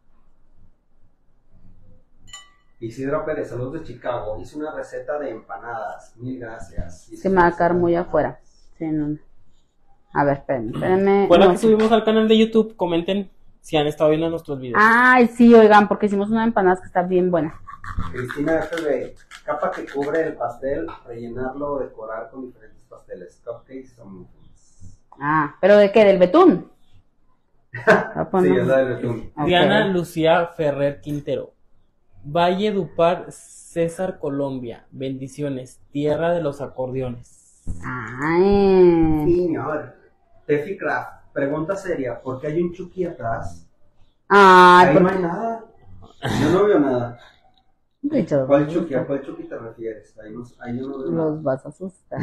Isidro Pérez, saludos de Chicago. Hice una receta de empanadas. Mil gracias.
Es que me va a quedar muy afuera. Sí, no. A ver, espérenme, espérenme.
Fue la
No.
que subimos al canal de YouTube. Comenten si han estado viendo nuestros videos.
Ay, sí, oigan, porque hicimos una empanada que está bien buena.
Cristina F B, capa que cubre el pastel, rellenarlo o decorar con diferentes pasteles, cupcakes o muffins.
Ah, ¿pero de qué? ¿Del betún? Va a
Sí,
poner-
es la del betún.
Ok.
Diana Lucía Ferrer Quintero. Valle Dupar, César, Colombia. Bendiciones. Tierra de los acordeones.
Ay.
Señor. Tefi Craft, pregunta seria, ¿por qué hay un Chucky atrás?
Ay,
Ahí
por...
no hay nada. Yo no veo nada.
Dicho,
¿Cuál Chucky? ¿A cuál Chucky te refieres? Ahí, no, ahí yo no veo nada.
los vas a asustar.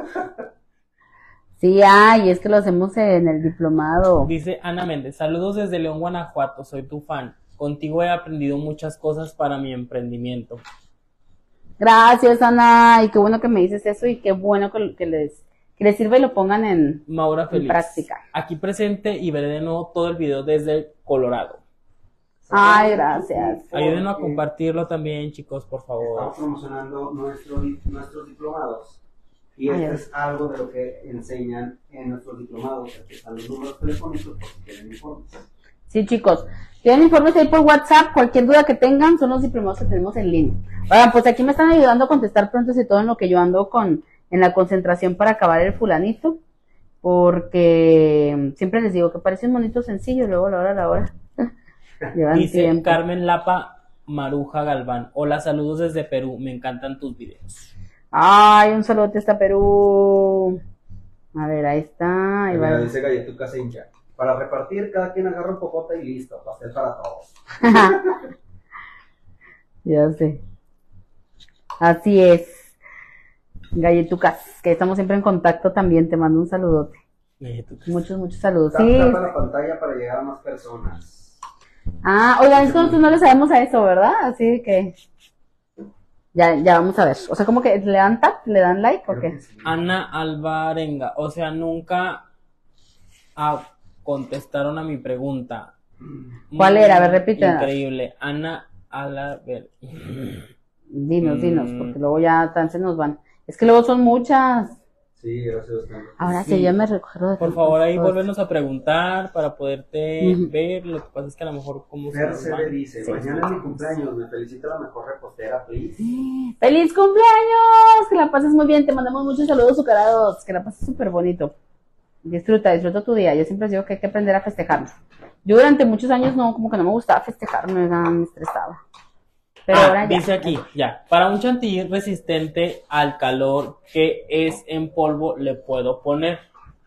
Sí, ay, es que lo hacemos en el diplomado.
Dice Ana Méndez. Saludos desde León, Guanajuato. Soy tu fan. Contigo he aprendido muchas cosas para mi emprendimiento.
Gracias, Ana, y qué bueno que me dices eso y qué bueno que, que les, que les sirva y lo pongan en,
Maura
en
Feliz.
práctica.
Aquí presente y veré de nuevo todo el video desde Colorado.
Ay, gracias.
Ayúdenos a
Porque
compartirlo también, chicos, por favor.
Estamos promocionando nuestro, di- nuestros diplomados. Y
Ay,
esto
ay.
es algo de lo que enseñan en nuestros diplomados. Aquí están los números telefónicos por si quieren informes.
Sí, chicos. Tienen informes ahí por WhatsApp, cualquier duda que tengan, son los diplomados que tenemos en línea. Oigan, pues aquí me están ayudando a contestar pronto y todo en lo que yo ando con, en la concentración para acabar el fulanito, porque siempre les digo que parece un monito sencillo, y luego a la hora a la hora. Llevan
Dice
tiempo.
Carmen Lapa Maruja Galván. Hola, saludos desde Perú. Me encantan tus videos.
Ay, un saludote hasta Perú. A ver, ahí está. Ahí
Mira,
va.
dice Galletuca Cincha. Para repartir, cada quien agarra un popote y listo. Pastel para todos.
Ya sé. Así es. Galletucas, que estamos siempre en contacto también. Te mando un saludote. Muchos, muchos saludos.
Tap,
Sí.
tapa la pantalla para llegar a más personas.
Ah, oigan, es que nosotros no le sabemos a eso, ¿verdad? Así que ya, ya vamos a ver. O sea, como que le dan tap, le dan like o
Creo
qué.
que sí.
Ana Alvarenga. O sea, nunca ah, contestaron a mi pregunta.
¿Cuál era? A ver, repite.
Increíble. Ana Alvarenga.
Dinos, dinos,
Mm.
porque luego ya tan se nos van. Es que luego son muchas.
Sí, gracias. Bastante.
Ahora sí,
Sí.
yo me recuerdo de
Por
tantas
favor, ahí
cosas.
volvernos a preguntar para poderte
Ujú.
ver. Lo que pasa es que a lo mejor como se
Fer
nos
se
van.
le dice,
Sí.
mañana es mi cumpleaños, me felicita la mejor repostera, please.
¡Feliz cumpleaños! Que la pases muy bien. Te mandamos muchos saludos azucarados. Que la pases súper bonito. Disfruta, disfruta tu día. Yo siempre les digo que hay que aprender a festejarnos. Yo durante muchos años no, como que no me gustaba festejarme, me estresaba. Pero
Ah,
ahora ya.
dice aquí, ya. Para un chantilly resistente al calor que es en polvo, le puedo poner.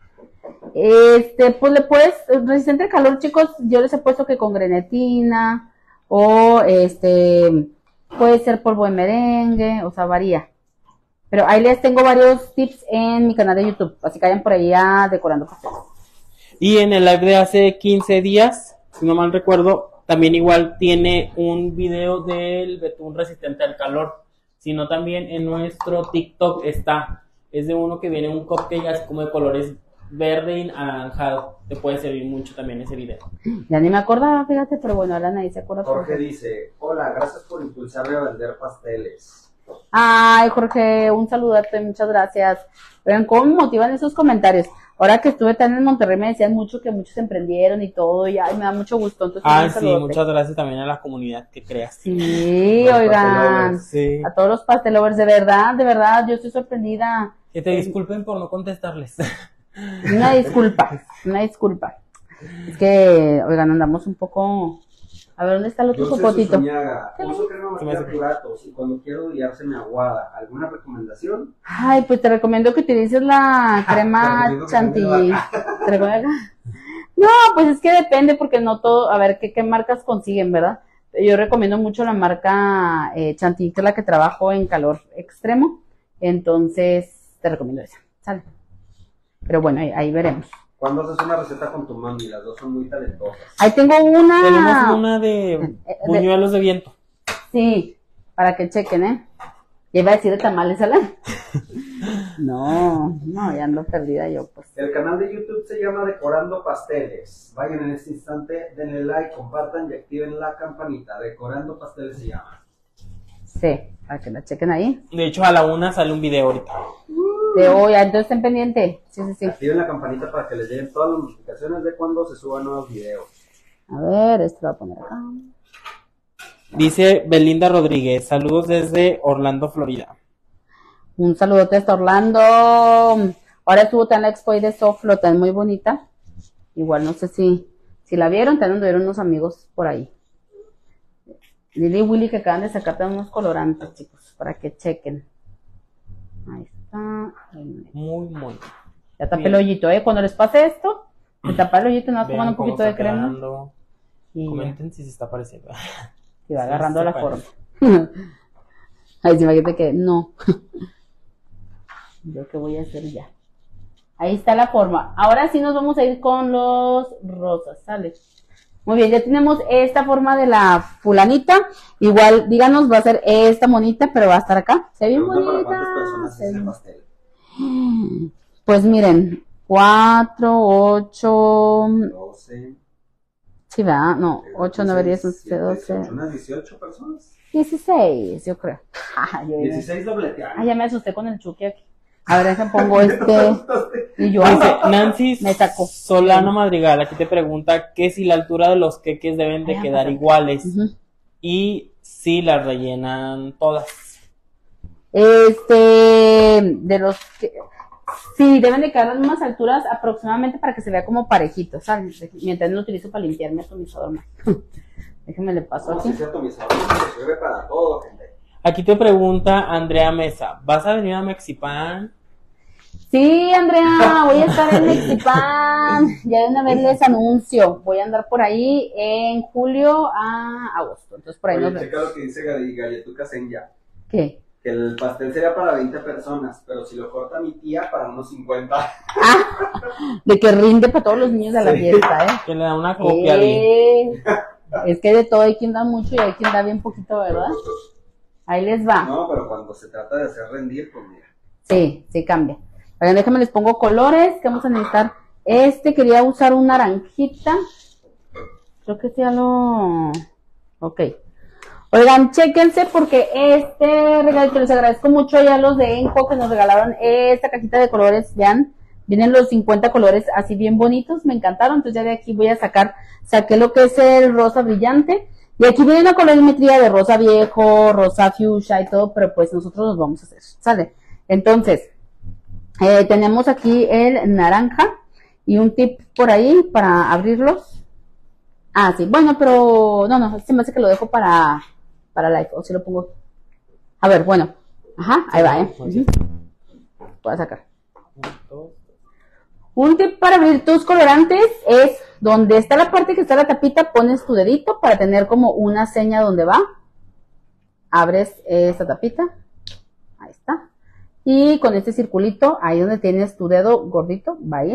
Este, pues le puedes, resistente al calor, chicos, yo les he puesto que con grenetina, o este, puede ser polvo de merengue, o sea, varía. Pero ahí les tengo varios tips en mi canal de YouTube, así que vayan por ahí a Decorando Pasteles.
Y en el live de hace quince días, si no mal recuerdo, también igual tiene un video del betún resistente al calor. Sino también en nuestro TikTok está. Es de uno que viene un cupcake así como de colores verde y anaranjado. Te puede servir mucho también ese video.
Ya ni me acordaba, fíjate, pero bueno, ahora nadie se acuerda.
Jorge dice, hola, gracias por impulsarme a vender pasteles.
Ay, Jorge, un saludote, muchas gracias. Vean cómo me motivan esos comentarios. Ahora que estuve tan en Monterrey me decían mucho que muchos emprendieron y todo, y ay, me da mucho gusto. Entonces,
Ah,
un
sí,
saludote.
muchas gracias también a la comunidad que creas.
Sí,
Los
oigan,
pastelovers.
Sí.
a todos los pastelovers, de verdad, de verdad, yo estoy sorprendida.
Que te disculpen por no contestarles.
Una disculpa, una disculpa. Es que, oigan, andamos un poco... A ver, ¿dónde está el otro
Yo soy
popotito?
Susuñaga, uso crema
Se me hace-
maquillada puratos y cuando quiero odiar se me aguada. ¿Alguna recomendación?
Ay, pues te recomiendo que utilices la
Te
crema
recomiendo que
chantilly.
tengas
¿Te recomiendo? No, pues es que depende porque no todo... A ver, ¿qué, qué marcas consiguen, verdad? Yo recomiendo mucho la marca eh, Chantilly, que es la que trabajo en calor extremo. Entonces, te recomiendo esa. ¿Sale? Pero bueno, ahí, ahí veremos.
¿Cuándo haces una receta con tu mami? Las dos son muy talentosas.
Ahí tengo una.
Tenemos una de
Eh, de-
buñuelos de viento.
Sí, para que chequen, ¿eh? Ya iba a decir de tamales, ¿salen? No, no, ya ando perdida yo, pues.
El canal de YouTube se llama Decorando Pasteles. Vayan en este instante, denle like, compartan y activen la campanita. Decorando Pasteles se llama.
Sí, para que la chequen ahí.
De hecho, a la una sale un video ahorita.
De hoy, entonces estén pendientes. Sí, sí, sí.
Activen la campanita para que les lleguen todas las notificaciones de cuando se suban nuevos videos.
A ver, esto lo voy a poner acá.
Dice Belinda Rodríguez, saludos desde Orlando, Florida.
Un saludote hasta Orlando. Ahora estuvo tan la expo ahí de Soflo, tan muy bonita. Igual no sé si, si la vieron, también anduvieron unos amigos por ahí. Lili y Willy que acaban de sacar también unos colorantes, chicos, para que chequen. Ahí está.
Muy, muy.
Ya tapé
Bien.
el hoyito, ¿eh? Cuando les pase esto, se tapa el hoyito, nada más pongan
Vean
un
cómo
poquito de
está
crema
quedando.
y ya,
Comenten si se está pareciendo.
y va
Sí,
agarrando
se
la
parece.
forma. Ay, sí, imagínate que no. Yo qué voy a hacer ya. Ahí está la forma. Ahora sí nos vamos a ir con los rosas, ¿sale? Muy bien, ya tenemos esta forma de la fulanita. Igual, díganos, va a ser esta monita, pero va a estar acá. Se ve bien
Pregunta para
bonita.
cuántas personas
Se
es el
ve-
pastel.
Pues miren, cuatro, ocho,
doce.
sí, ¿verdad? No, ocho, nueve, diez, once,
diecisiete,
doce,
dieciocho, unas dieciocho personas.
dieciséis, yo creo. Ah, yo-
dieciséis dobleteadas.
Ah, ya me asusté con el Chucky aquí. A ver, déjame pongo este. Y yo,
Dice Nancy
me sacó.
Solano Madrigal, aquí te pregunta que si la altura de los queques deben de
Ay,
quedar
aparte.
iguales
Ujú.
y si las rellenan todas.
Este, de los que, sí, deben de quedar las mismas alturas aproximadamente para que se vea como parejito, ¿sabes? Mientras no lo utilizo para limpiar mi atomizador más. Déjenme le paso
No,
aquí.
si se atomizador, se sirve para todo, gente.
Aquí te pregunta Andrea Mesa, ¿vas a venir a Mexipan?
Sí, Andrea, voy a estar en Mexipan. Ya de una vez les anuncio. Voy a andar por ahí en julio a agosto. Entonces por ahí
Oye,
nos
checa
vemos.
lo que dice Gall- Galletuca Senya,
¿Qué?
que el pastel sería para veinte personas, pero si lo corta mi tía, para unos cincuenta.
De que rinde para todos los niños de la
Sí.
fiesta, ¿eh?
Que le da una copia bien.
Eh, es que de todo hay quien da mucho y hay quien da bien poquito, ¿verdad? Ahí les va.
No, pero cuando se trata de hacer rendir, pues mira.
Sí, sí cambia. Oigan, déjenme les pongo colores que vamos a necesitar. Este quería usar un naranjita. Creo que este ya lo... Ok. Oigan, chéquense porque este regalito les agradezco mucho ya a los de Enco que nos regalaron esta cajita de colores. Vean, vienen los cincuenta colores así bien bonitos, me encantaron. Entonces ya de aquí voy a sacar, saqué lo que es el rosa brillante. Y aquí viene una colorimetría de rosa viejo, rosa fuchsia y todo, pero pues nosotros los vamos a hacer, ¿sale? Entonces, eh, tenemos aquí el naranja y un tip por ahí para abrirlos. Ah, sí, bueno, pero no, no, se me hace que lo dejo para, para live, o si lo pongo. A ver, bueno, ajá, ahí va, ¿eh? Ujú. Voy a sacar. Un tip para abrir tus colorantes es donde está la parte que está la tapita, pones tu dedito para tener como una seña donde va. Abres esta tapita. Ahí está. Y con este circulito, ahí donde tienes tu dedo gordito, va a ir.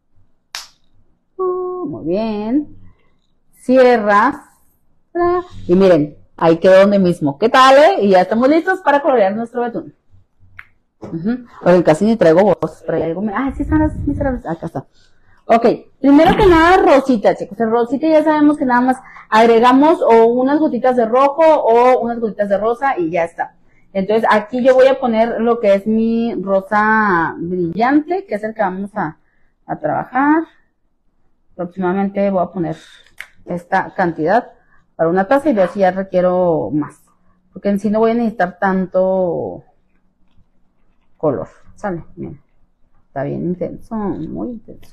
Uh, muy bien. Cierras. Y miren, ahí quedó donde mismo. ¿Qué tal, eh? Y ya estamos listos para colorear nuestro betún. Uh-huh. Oigan, casi ni traigo voz, pero hay algo me... Ah, sí están las miserables. Acá está. Ok, primero que nada, rosita, chicos. El rosita ya sabemos que nada más agregamos o unas gotitas de rojo o unas gotitas de rosa y ya está. Entonces, aquí yo voy a poner lo que es mi rosa brillante, que es el que vamos a, a trabajar. Próximamente voy a poner esta cantidad para una taza y ver si ya requiero más. Porque en sí no voy a necesitar tanto color, ¿sale? Miren, está bien intenso, muy intenso.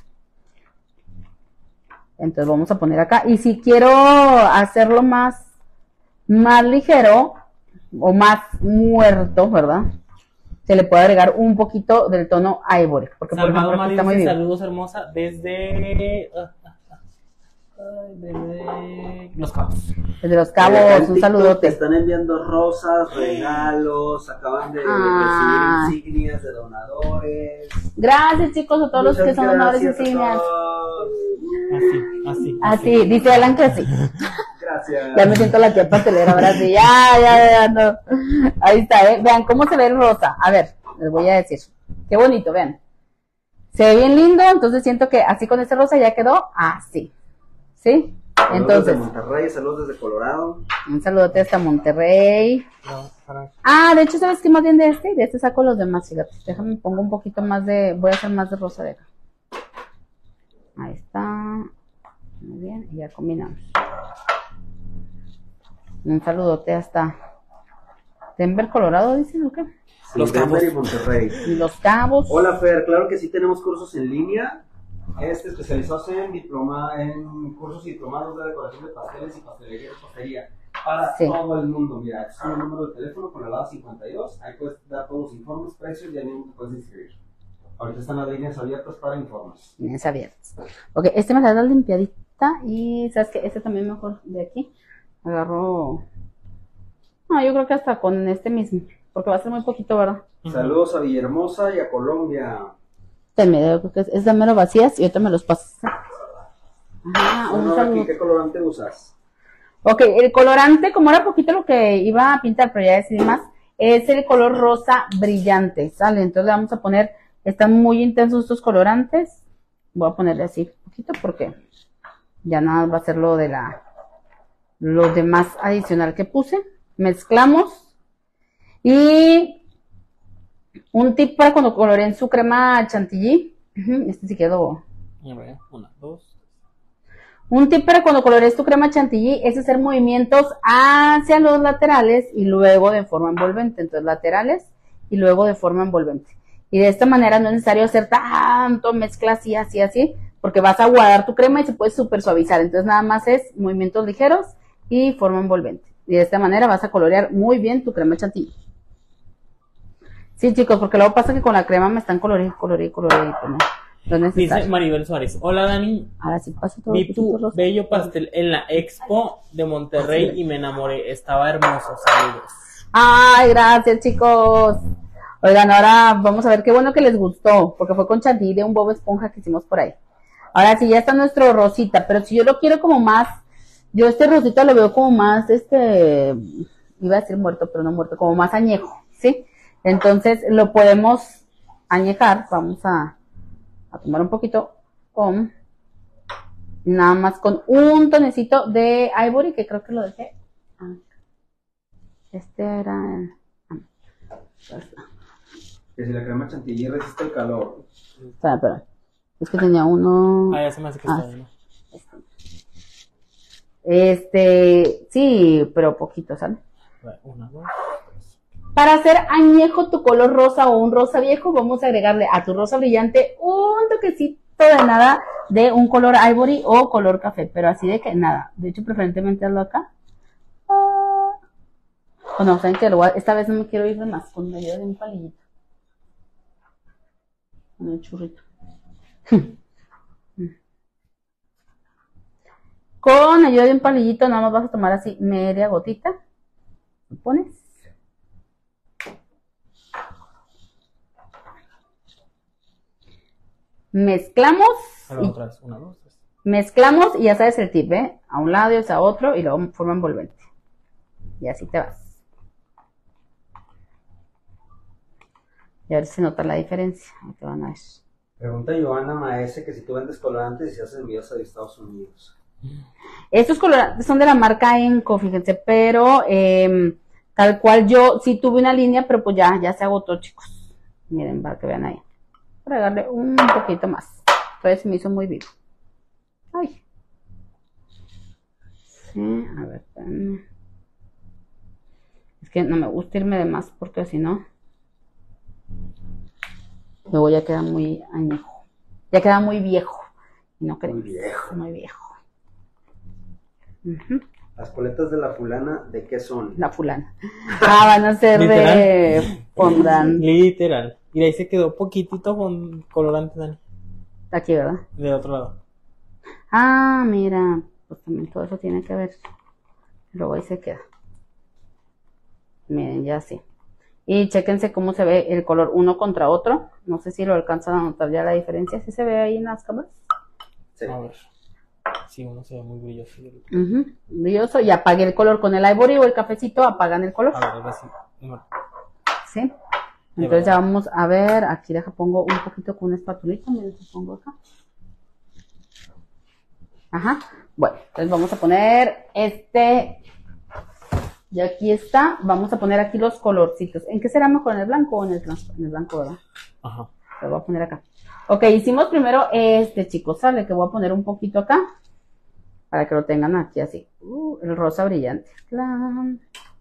Entonces vamos a poner acá, y si quiero hacerlo más, más ligero, o más muerto, ¿verdad? Se le puede agregar un poquito del tono ivory, porque por
Salvador
ejemplo aquí
Mari
está muy
dice,
vivo.
saludos hermosa desde, ah, ah, ah, ay, desde Los Cabos.
Desde Los
Acá en
Cabos, un
TikTok Te
saludote.
están enviando rosas, regalos, acaban de
Ah.
recibir insignias de donadores.
Gracias, chicos, a todos los
Muchas
que son donadores
gracias a
insignias.
todos.
Así, así.
Así, dice Alan que sí.
Gracias.
Ya me siento la tía pastelera, ahora sí, ya, ya, ya, no. Ahí está, ¿eh? Vean cómo se ve el rosa. A ver, les voy a decir. Qué bonito, vean. Se ve bien lindo, entonces siento que así con este rosa ya quedó así. ¿Sí?
Saludos
Entonces,
desde Monterrey, saludos desde Colorado.
un saludote hasta Monterrey.
No, para-
Ah, de hecho, ¿sabes qué más bien de este? De este saco los demás, fíjate. Déjame, pongo un poquito más de, voy a hacer más de rosa de acá. Ahí está. Muy bien, y ya combinamos. Un saludote hasta Denver, Colorado, dicen, ¿o qué?
Sí,
Los
Denver
Cabos.
y Monterrey.
Y Los Cabos.
Hola Fer, claro que sí tenemos cursos en línea. Este especializados en diploma, en cursos y diplomados de decoración de pasteles y pastelería y pastería para
Sí.
todo el mundo. Mira, este es un número de teléfono con la alada cincuenta y dos. Ahí puedes dar todos los informes, precios y ahí mismo te puedes inscribir. Ahorita están las líneas abiertas para informes.
Líneas abiertas. Ok, este me da la limpiadita y ¿sabes qué? Este también mejor de aquí. Agarro... No, yo creo que hasta con este mismo, porque va a ser muy poquito, ¿verdad?
Saludos a Villahermosa y a Colombia.
Tenme, yo creo que es, es dámelo vacías y ahorita me los pasas. Ajá, un
Bueno, aquí,
saludo.
¿qué colorante usas?
Ok, el colorante, como era poquito lo que iba a pintar, pero ya decidí más, es el color rosa brillante, ¿sale? Entonces le vamos a poner, están muy intensos estos colorantes, voy a ponerle así un poquito porque ya nada va a ser lo de la, lo demás adicional que puse. Mezclamos y Un tip para cuando coloreen su crema chantilly. Este sí quedó.
Una, dos.
Un tip para cuando colorees tu crema chantilly es hacer movimientos hacia los laterales y luego de forma envolvente. Entonces laterales y luego de forma envolvente. Y de esta manera no es necesario hacer tanto mezcla así, así, así, porque vas a aguadar tu crema y se puede súper suavizar. Entonces nada más es movimientos ligeros y forma envolvente. Y de esta manera vas a colorear muy bien tu crema chantilly. Sí, chicos, porque luego pasa que con la crema me están coloreando, coloreando, coloreando. No, no es necesario.
Dice Maribel Suárez, hola Dani,
Ahora sí paso todo.
vi tu bello pastel en la expo de Monterrey y me enamoré, estaba hermoso, saludos.
Ay, gracias, chicos. Oigan, ahora vamos a ver qué bueno que les gustó, porque fue con chantilly de un Bob Esponja que hicimos por ahí. Ahora sí, ya está nuestro rosita, pero si yo lo quiero como más, yo este rosita lo veo como más, este, iba a decir muerto, pero no muerto, como más añejo, ¿sí? Entonces lo podemos añejar, vamos a, a tomar un poquito con, nada más con un tonecito de Ivory, que creo que lo dejé. Este era,
Que si la crema chantilly resiste el calor.
espera, espera, es que tenía uno.
Ah, ya se me hace que
Ah,
está bien.
Este, sí, pero poquito, ¿sale?
Una, dos.
Para hacer añejo tu color rosa o un rosa viejo, vamos a agregarle a tu rosa brillante un toquecito de nada de un color ivory o color café, pero así de que nada. De hecho, preferentemente hazlo acá. Ah. O no, saben que esta vez no me quiero ir de más, con la ayuda de un palillito. Con el churrito. Con ayuda de un palillito, nada más vas a tomar así media gotita. Lo pones. Mezclamos.
Ahora
Y
otra vez. Una, dos, tres.
mezclamos y ya sabes el tip, ¿eh? A un lado y a otro y luego forma envolvente. Y así te vas. Y a ver si se nota la diferencia. Ahí te van a ver.
Pregunta Joana Maese que si tú vendes colorantes y haces envíos a Estados Unidos.
Estos colorantes son de la marca Enco, fíjense, pero eh, tal cual yo sí tuve una línea, pero pues ya, ya se agotó, chicos. Miren, para que vean ahí. Voy a agregarle un poquito más. Entonces me hizo muy vivo. Ay. Sí, a ver, espérame. Es que no me gusta irme de más porque si no, luego ya queda muy añejo. Ya queda muy viejo. Y no queremos.
Muy viejo.
Muy viejo. Uh-huh.
Las coletas de la fulana, ¿de qué son?
La fulana. Ah, van a ser de fondant.
Literal. Y ahí se quedó poquitito con colorante, Dani.
Aquí, ¿verdad?
Del otro lado.
Ah, mira. Pues también todo eso tiene que ver. Luego ahí se queda. Miren, ya sí. Y chéquense cómo se ve el color uno contra otro. No sé si lo alcanzan a notar ya la diferencia. ¿Sí se ve ahí en las cámaras?
Sí.
A ver. Sí, uno se ve muy brilloso.
Uh-huh. Brilloso. Y apague el color con el ivory o el cafecito. Apagan el color.
A ver, ahora sí. Bueno.
¿Sí? Entonces ya vamos a ver. Aquí deja, pongo un poquito con una espatulita. Miren, pongo acá. Ajá. Bueno, entonces vamos a poner este. Y aquí está. Vamos a poner aquí los colorcitos. ¿En qué será mejor? ¿En el blanco o en el trans? En el blanco, ¿verdad?
Ajá.
Lo voy a poner acá. Ok, hicimos primero este, chicos. Sale que voy a poner un poquito acá. Para que lo tengan aquí así. Uh, el rosa brillante. Plan.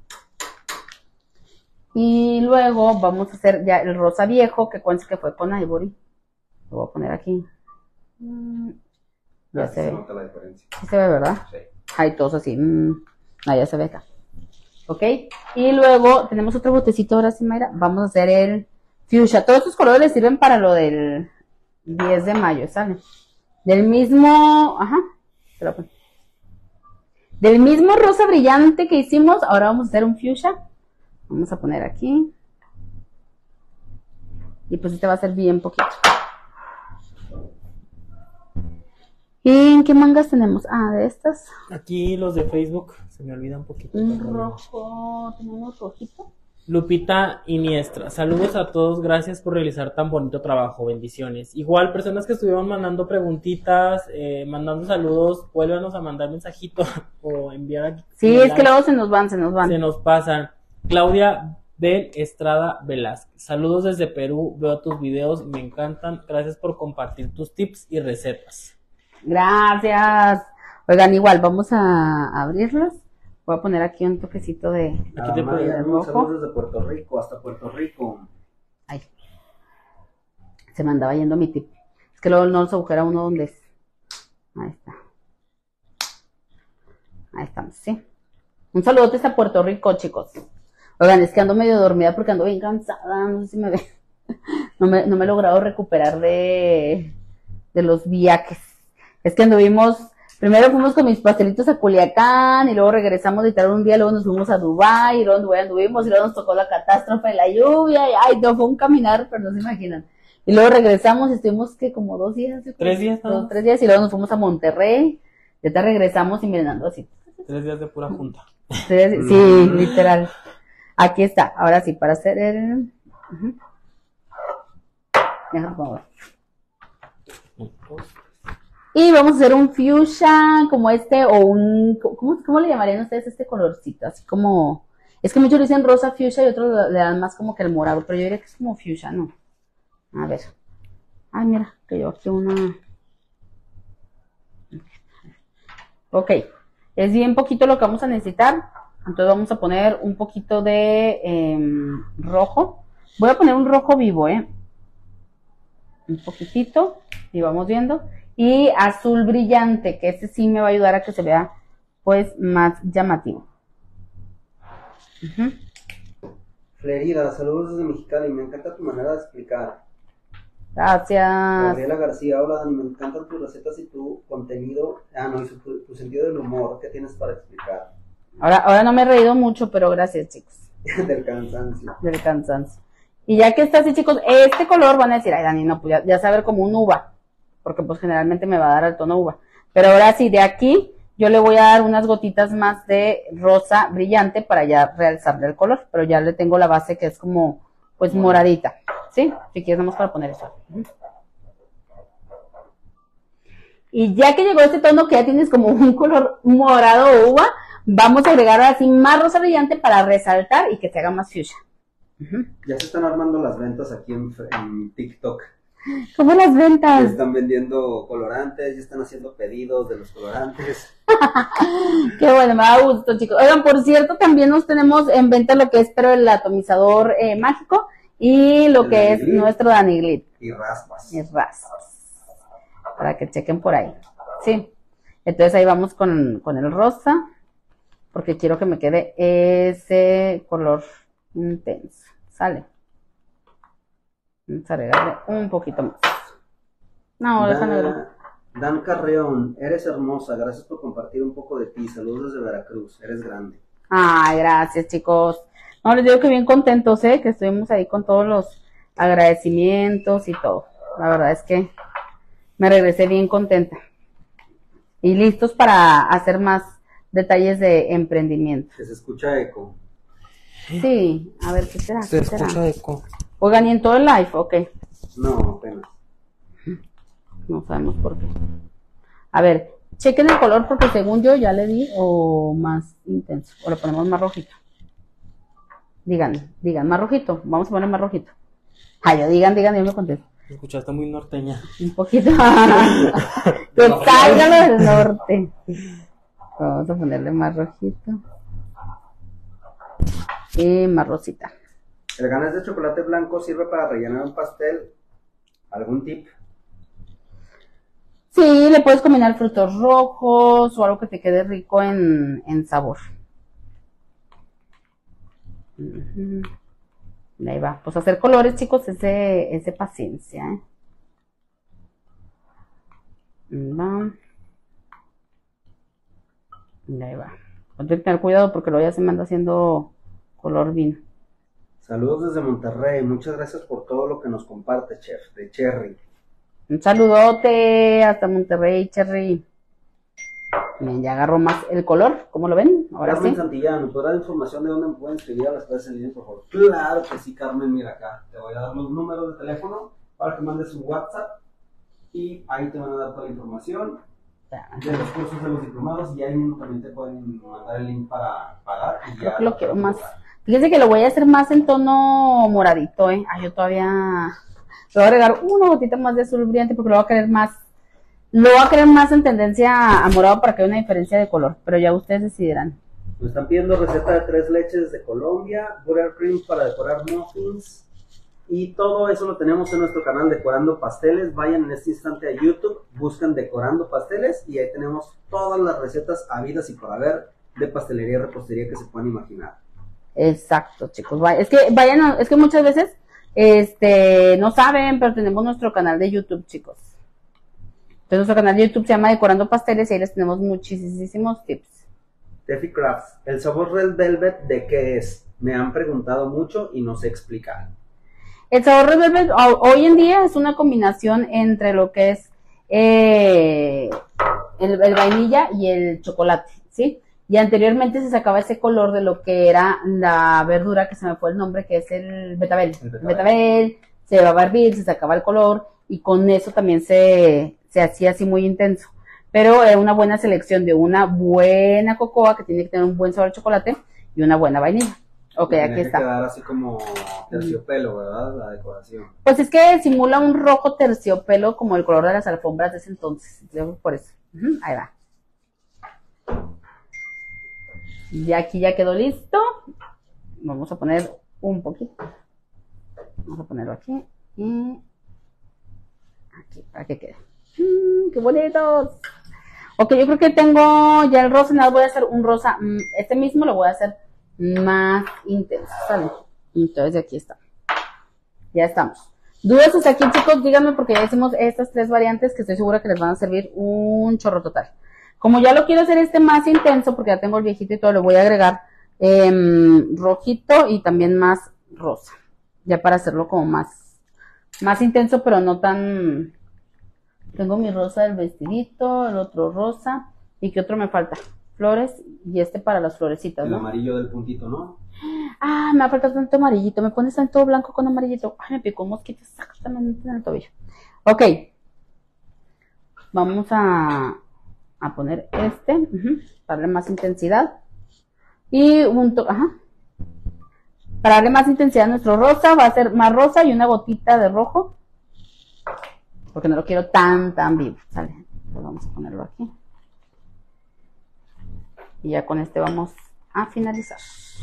Y luego vamos a hacer ya el rosa viejo. Que cuenta que fue con Ivory. Lo voy a poner aquí. Mm, ya
Ah,
se,
se
ve.
nota la diferencia.
Sí se ve, ¿verdad?
Sí.
Ahí todos así. Mm, ah, ya se ve acá. Ok. Y luego tenemos otro botecito ahora sí, Mayra. Vamos a hacer el fuchsia. Todos estos colores les sirven para lo del diez de mayo, ¿sale? Del mismo. Ajá. Se lo pongo. Del mismo rosa brillante que hicimos, ahora vamos a hacer un fuchsia. Vamos a poner aquí. Y pues este va a ser bien poquito. ¿Y en qué mangas tenemos? Ah, de estas.
Aquí los de Facebook, se me olvida un poquito.
Un rojo, tenemos rojito.
Lupita Iniestra, saludos a todos, gracias por realizar tan bonito trabajo, bendiciones. Igual, personas que estuvieron mandando preguntitas, eh, mandando saludos, vuélvanos a mandar mensajitos o enviar aquí.
Sí, es que luego se nos van, se nos van.
Se nos pasan. Claudia del Estrada Velázquez. Saludos desde Perú, veo tus videos, me encantan. Gracias por compartir tus tips y recetas.
Gracias. Oigan, igual, vamos a abrirlos. Voy a poner aquí un toquecito de,
Aquí te
de rojo.
Saludos desde Puerto Rico hasta Puerto Rico.
Ay, se me andaba yendo mi tip. Es que luego no se agujera uno donde es. Ahí está. Ahí estamos, ¿sí? Un saludo desde Puerto Rico, chicos. Oigan, es que ando medio dormida porque ando bien cansada. No sé si me ve. No me, no me he logrado recuperar de, de los viajes. Es que anduvimos, primero fuimos con mis pastelitos a Culiacán y luego regresamos literal un día, luego nos fuimos a Dubái y luego en Dubái anduvimos y luego nos tocó la catástrofe de la lluvia y ay, no, fue un caminar, pero no se imaginan. Y luego regresamos y estuvimos que como dos días.
Tres días.
Dos, tres días y luego nos fuimos a Monterrey. Ya te regresamos y mirando así.
Tres días de pura junta.
Tres, sí, literal. Aquí está. Ahora sí, para hacer el... Uh-huh. Déjame ver. Y vamos a hacer un fuchsia como este o un... ¿Cómo, cómo le llamarían ustedes este colorcito? Así como... Es que muchos le dicen rosa fuchsia y otros le dan más como que el morado, pero yo diría que es como fuchsia, ¿no? A ver. Ay, mira, que yo aquí una... Ok. Es bien poquito lo que vamos a necesitar. Entonces vamos a poner un poquito de eh, rojo. Voy a poner un rojo vivo, ¿eh? Un poquitito. Y vamos viendo. Y azul brillante, que este sí me va a ayudar a que se vea, pues, más llamativo. Uh-huh.
Flerida, saludos desde Mexicali. Me encanta tu manera de explicar.
Gracias.
Gabriela García, hola Dani, me encantan tus recetas y tu contenido. Ah, no, y su, tu sentido del humor. ¿Qué tienes para explicar?
Ahora, ahora no me he reído mucho, pero gracias, chicos.
Del cansancio.
Del cansancio. Y ya que está así, chicos, este color van a decir, ay, Dani, no, pues ya, ya saber como un uva, porque pues generalmente me va a dar el tono uva. Pero ahora sí, de aquí, yo le voy a dar unas gotitas más de rosa brillante para ya realzarle el color, pero ya le tengo la base que es como, pues, moradita, ¿sí? Si quieres, vamos para poner eso. Y ya que llegó este tono que ya tienes como un color morado o uva, vamos a agregar así más rosa brillante para resaltar y que se haga más fuchsia. Uh-huh.
Ya se están armando las ventas aquí en, en TikTok.
¿Cómo las ventas?
Ya están vendiendo colorantes, ya están haciendo pedidos de los colorantes.
Qué bueno, me da gusto, chicos. Oigan, por cierto, también nos tenemos en venta lo que es, pero el atomizador eh, mágico y lo el que es nuestro Daniglit.
Y raspas.
Y raspas. Para que chequen por ahí. Sí. Entonces ahí vamos con, con el rosa, porque quiero que me quede ese color intenso. Sale. Vamos a agregarle un poquito más. No, déjame ver.
Dan Carreón, eres hermosa, gracias por compartir un poco de ti. Saludos desde Veracruz, eres grande.
Ay, gracias, chicos. No, les digo que bien contentos, ¿eh? Que estuvimos ahí con todos los agradecimientos y todo. La verdad es que me regresé bien contenta. Y listos para hacer más detalles de emprendimiento.
Que se escucha eco.
Sí, a ver, ¿qué será?
Se
¿Qué será?
escucha eco.
Oigan, ¿y en todo el live? Ok.
No, apenas.
No sabemos por qué. A ver, chequen el color porque según yo ya le di o más intenso. O le ponemos más rojito. Digan, digan, más rojito. Vamos a poner más rojito. Ay, yo digan, digan, yo me contesto.
Escuchaste muy norteña.
Un poquito. Que salga lo del norte. Vamos a ponerle más rojito. Y más rosita.
¿El ganas de chocolate blanco sirve para rellenar un pastel? ¿Algún tip?
Sí, le puedes combinar frutos rojos o algo que te quede rico en, en sabor. Uh-huh. Ahí va. Pues hacer colores, chicos, es de, es de paciencia, ¿eh? Va. Y ahí va. Hay que tener cuidado porque luego ya se me anda haciendo color vino.
Saludos desde Monterrey. Muchas gracias por todo lo que nos comparte, chef, de Cherry.
Un saludote hasta Monterrey, Cherry. Bien, ya agarró más el color, ¿cómo lo ven? Ahora
Carmen
sí.
Santillán, ¿podrá dar información de dónde me pueden escribir a las clases en línea, por favor? Claro que sí, Carmen, mira acá. Te voy a dar los números de teléfono para que mandes un WhatsApp y ahí te van a dar toda la información de los cursos de los diplomados y ahí mismo también te pueden mandar el link para pagar. Y
Creo
ya
que lo quiero más, Fíjense que lo voy a hacer más en tono moradito, ¿eh? Ay, yo todavía... Le voy a agregar una gotita más de azul brillante porque lo voy a querer más... Lo voy a querer más en tendencia a morado para que haya una diferencia de color. Pero ya ustedes decidirán.
Nos están pidiendo receta de tres leches de Colombia, buttercream para decorar muffins. Y todo eso lo tenemos en nuestro canal Decorando Pasteles. Vayan en este instante a YouTube, buscan Decorando Pasteles y ahí tenemos todas las recetas habidas y por haber de pastelería y repostería que se puedan imaginar.
Exacto, chicos. Es que vayan, a, es que muchas veces este no saben, pero tenemos nuestro canal de YouTube, chicos. Entonces nuestro canal de YouTube se llama Decorando Pasteles y ahí les tenemos muchísimos tips.
Teffy Crafts, ¿el sabor Red Velvet de qué es? Me han preguntado mucho y no sé explicar.
El sabor Red Velvet hoy en día es una combinación entre lo que es eh, el, el vainilla y el chocolate, ¿sí? Y anteriormente se sacaba ese color de lo que era la verdura, que se me fue el nombre, que es el betabel. El betabel, betabel se llevaba a hervir, se sacaba el color y con eso también se, se hacía así muy intenso. Pero era una buena selección de una buena cocoa que tiene que tener un buen sabor de chocolate y una buena vainilla. Ok,
tiene
aquí
que
está.
Quedar así como terciopelo, ¿verdad? La decoración.
Pues es que simula un rojo terciopelo como el color de las alfombras de ese entonces. Por eso. Uh-huh, ahí va. Y aquí ya quedó listo. Vamos a poner un poquito. Vamos a ponerlo aquí. Y aquí, para que quede. Mm, ¡qué bonitos! Ok, yo creo que tengo ya el rosa. Nada, voy a hacer un rosa. Este mismo lo voy a hacer más intenso, ¿sale? Entonces aquí está. Ya estamos. ¿Dudas hasta aquí, chicos? Díganme porque ya hicimos estas tres variantes que estoy segura que les van a servir un chorro total. Como ya lo quiero hacer este más intenso, porque ya tengo el viejito y todo, le voy a agregar eh, rojito y también más rosa. Ya para hacerlo como más, más intenso, pero no tan... Tengo mi rosa del vestidito, el otro rosa. ¿Y qué otro me falta? Flores y este para las florecitas,
el
¿no?
amarillo del puntito, ¿no?
Ah, me ha faltado tanto amarillito. Me pones tanto blanco con amarillito. Ay, me picó un mosquito exactamente en el tobillo. Ok. Vamos a, a poner este. Uh-huh, para darle más intensidad. Y un to ajá. Para darle más intensidad a nuestro rosa, va a ser más rosa y una gotita de rojo. Porque no lo quiero tan, tan vivo. ¿Sale? Entonces vamos a ponerlo aquí. Y ya con este vamos a finalizar.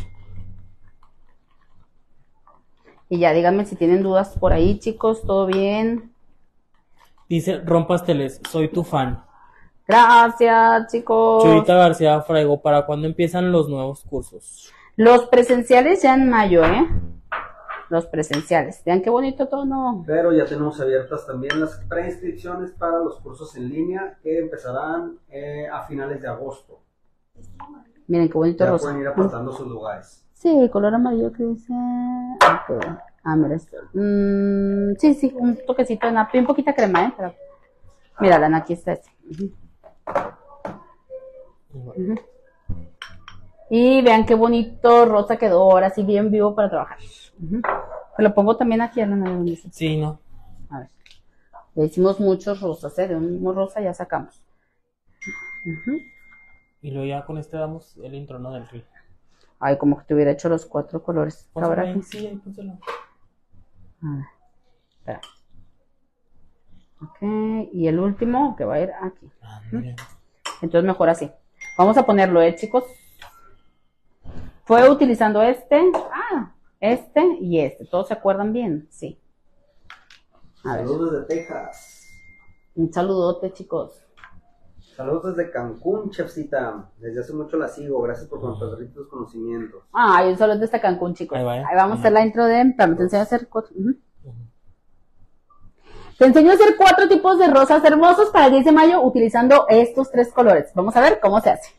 Y ya díganme si tienen dudas por ahí, chicos. ¿Todo bien?
Dice Ron Pasteles, soy tu fan.
Gracias, chicos.
Chuyita García Fraigo, ¿para cuándo empiezan los nuevos cursos?
Los presenciales ya en mayo, ¿eh? Los presenciales. Vean qué bonito tono.
Pero ya tenemos abiertas también las preinscripciones para los cursos en línea que empezarán eh, a finales de agosto.
Miren qué bonito
ya
rosa.
pueden ir apartando sus lugares.
Sí, el color amarillo que dice... Okay. Ah, mira esto. Mm, sí, sí, un toquecito de napi, un poquita crema, ¿eh? Pero... Mira, Lana, aquí está este. Uh-huh. Uh-huh. Y vean qué bonito rosa quedó, ahora sí bien vivo para trabajar. Uh-huh. Te lo pongo también aquí, Lana.
Sí, ¿no?
A ver. Ya hicimos muchos rosas, ¿eh? De un mismo rosa ya sacamos. Uh-huh.
Y luego ya con este damos el intro, ¿no? Del río.
Ay, como que te hubiera hecho los cuatro colores.
Ahora ahí, sí, ahí pónselo.
A ver, espera. Ok, y el último que va a ir aquí.
Ah,
entonces mejor así. Vamos a ponerlo, ¿eh, chicos? Fue utilizando este, ah, este y este. ¿Todos se acuerdan bien? Sí.
A Saludos ver. Desde Texas.
Un saludote, chicos.
Saludos desde Cancún, chefcita. Desde hace mucho la sigo. Gracias por compartir tus conocimientos.
Ay, un saludo desde Cancún, chicos. Ahí, va, ¿eh? Ahí vamos a hacer la intro de... También te enseño a hacer cuatro. Uh-huh. Uh-huh. Te enseño a hacer cuatro tipos de rosas hermosos para el diez de mayo utilizando estos tres colores. Vamos a ver cómo se hace.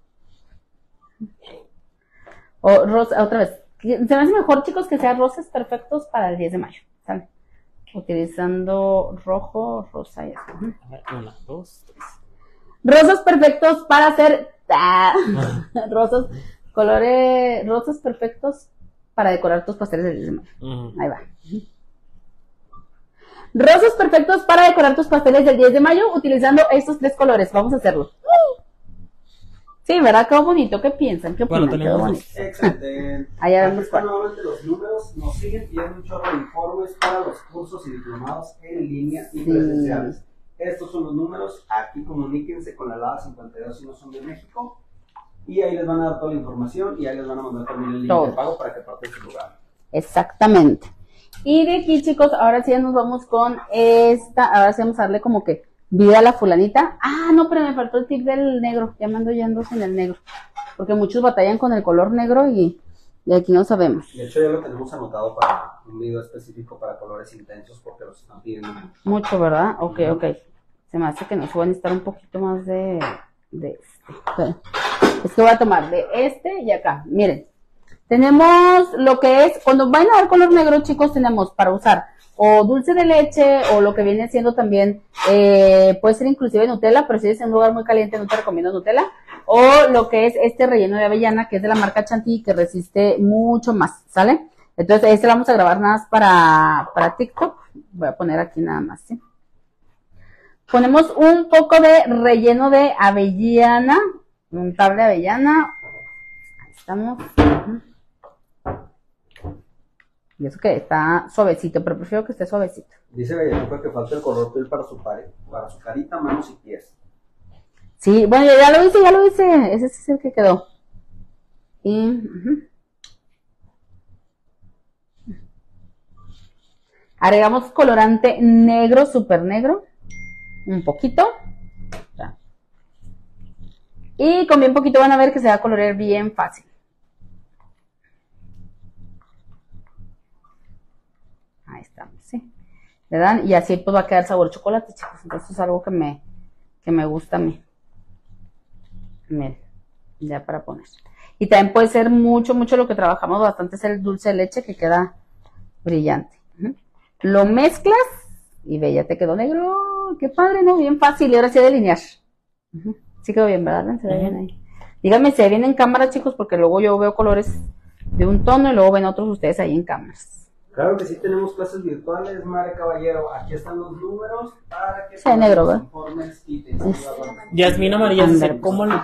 O rosa, otra vez. Se me hace mejor, chicos, que sean rosas perfectos para el diez de mayo. ¿Sale? Utilizando rojo, rosa y así. Uh-huh.
A ver, una, dos, tres.
Rosas perfectos para hacer ah, rosas, colores, rosas perfectos para decorar tus pasteles del diez de mayo. Uh-huh. Ahí va. Rosas perfectos para decorar tus pasteles del diez de mayo utilizando estos tres colores. Vamos a hacerlo. Sí, ¿verdad? Qué bonito. ¿Qué piensan? ¿Qué
Bueno,
opinan? Qué
tenemos
bonito.
Excelente.
Allá
Aquí
vemos
están
cuál.
nuevamente los números. Nos siguen pidiendo un chorro de informes para los cursos y diplomados en línea y
Sí.
presenciales. Estos son los números. Aquí comuníquense con la LADA cincuenta y dos si no son de México. Y ahí les van a dar toda la información y ahí les van a mandar también el link
Todo.
de pago para que aparten su lugar.
Exactamente. Y de aquí, chicos, ahora sí ya nos vamos con esta. Ahora sí vamos a darle como que vida a la fulanita. Ah, no, pero me faltó el tip del negro. Ya me ando yendo en el negro. Porque muchos batallan con el color negro y, y aquí no sabemos.
De hecho, ya lo tenemos anotado para un video específico para colores intensos porque los están pidiendo mucho.
Mucho, ¿verdad? Ok, ok. Se me hace que nos van a necesitar un poquito más de, de este. Ok. Es que voy a tomar de este y acá. Miren. Tenemos lo que es, cuando vayan a dar color negro, chicos, tenemos para usar o dulce de leche o lo que viene siendo también, eh, puede ser inclusive Nutella, pero si es en un lugar muy caliente no te recomiendo Nutella, o lo que es este relleno de avellana, que es de la marca Chantilly, que resiste mucho más, ¿sale? Entonces, este lo vamos a grabar nada más para, para TikTok, voy a poner aquí nada más, ¿sí? Ponemos un poco de relleno de avellana, un tab de avellana, ahí estamos, uh-huh. Y eso que está suavecito, pero prefiero que esté suavecito.
Dice Galletuca que falta el color piel para su, pare, para su carita, manos y pies.
Sí, bueno, ya lo hice, ya lo hice. Ese sí es el que quedó. Y... Uh-huh. Agregamos colorante negro, súper negro. Un poquito. Ya. Y con bien poquito van a ver que se va a colorear bien fácil. Ahí estamos, ¿sí? Le dan y así pues va a quedar sabor chocolate, chicos. Entonces es algo que me, que me gusta a mí. Miren, ya para poner. Y también puede ser mucho, mucho lo que trabajamos bastante es el dulce de leche que queda brillante. Uh-huh. Lo mezclas y ve, ya te quedó negro. Qué padre, ¿no? Bien fácil. Y ahora sí a delinear. Uh-huh. Sí quedó bien, ¿verdad? Se ve uh-huh. bien ahí. Díganme si viene en cámara, chicos, porque luego yo veo colores de un tono y luego ven otros ustedes ahí en cámaras.
Claro que sí, tenemos clases virtuales, Mare Caballero. Aquí están los números para que
sí, negro, los
informes y te
Yasmina María dice, ¿cómo le,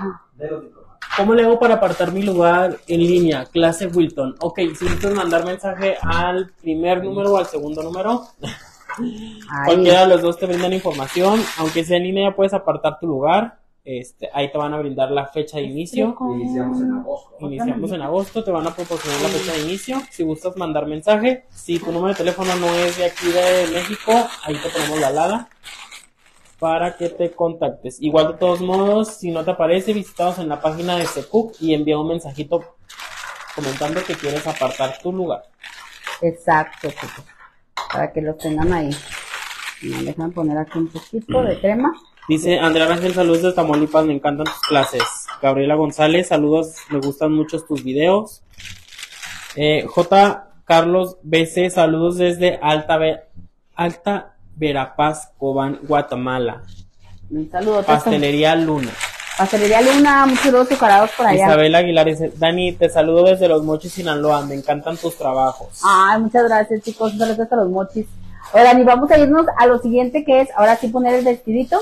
¿cómo le hago para apartar mi lugar en línea? Clase Wilton. Ok, si necesitas mandar mensaje al primer número o al segundo número, cualquiera de los dos te brindan información. Aunque sea en línea, ya puedes apartar tu lugar. Este, ahí te van a brindar la fecha de inicio.
Iniciamos en agosto.
Iniciamos en agosto, te van a proporcionar la fecha de inicio. Si gustas mandar mensaje, si tu número de teléfono no es de aquí de México, ahí te ponemos la LADA para que te contactes. Igual de todos modos, si no te aparece, visitaos en la página de Secook y envía un mensajito comentando que quieres apartar tu lugar.
Exacto, chicos, para que lo tengan ahí. Me dejan poner aquí un poquito de crema.
Dice Andrea Rangel, saludos de Tamaulipas, me encantan tus clases. Gabriela González, saludos, me gustan mucho tus videos. Eh, J. Carlos B C, saludos desde Alta, Ve- Alta Verapaz, Cobán, Guatemala.
Un saludo.
Pastelería Luna.
Pastelería Luna, muchos saludos azucarados por allá.
Isabel Aguilar dice, Dani, te saludo desde Los Mochis, Sinaloa, me encantan tus trabajos.
Ay, muchas gracias, chicos, muchas gracias a Los Mochis. Oigan, y vamos a irnos a lo siguiente, que es ahora sí poner el vestidito.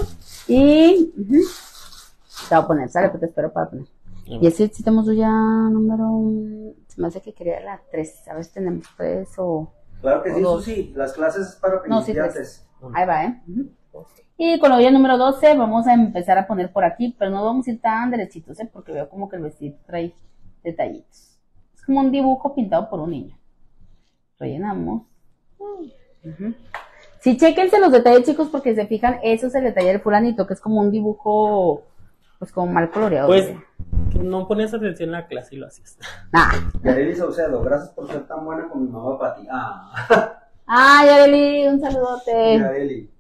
Y uh-huh. te voy a poner, sale, pues te espero para poner. Uh-huh. Y ese sí tenemos ya número, se me hace que quería la tres, a ver si tenemos tres o
Claro que
o
sí,
dos.
sí, las clases es para
No, sí,
principiantes.
uh-huh. Ahí va, ¿eh? Uh-huh. Y con la olla número doce vamos a empezar a poner por aquí, pero no vamos a ir tan derechitos, ¿eh? Porque veo como que el vestido trae detallitos. Es como un dibujo pintado por un niño. Rellenamos. Uh-huh. Sí, chéquense los detalles, chicos, porque se fijan, eso es el detalle del fulanito, que es como un dibujo, pues como mal coloreado.
Pues,
¿sí?
no ponías atención en la clase y lo hacías.
Ah.
Yareli Saucedo, gracias por ser tan buena con mi mamá para ti. Ah.
Ah, Yareli, un saludote.
Yareli.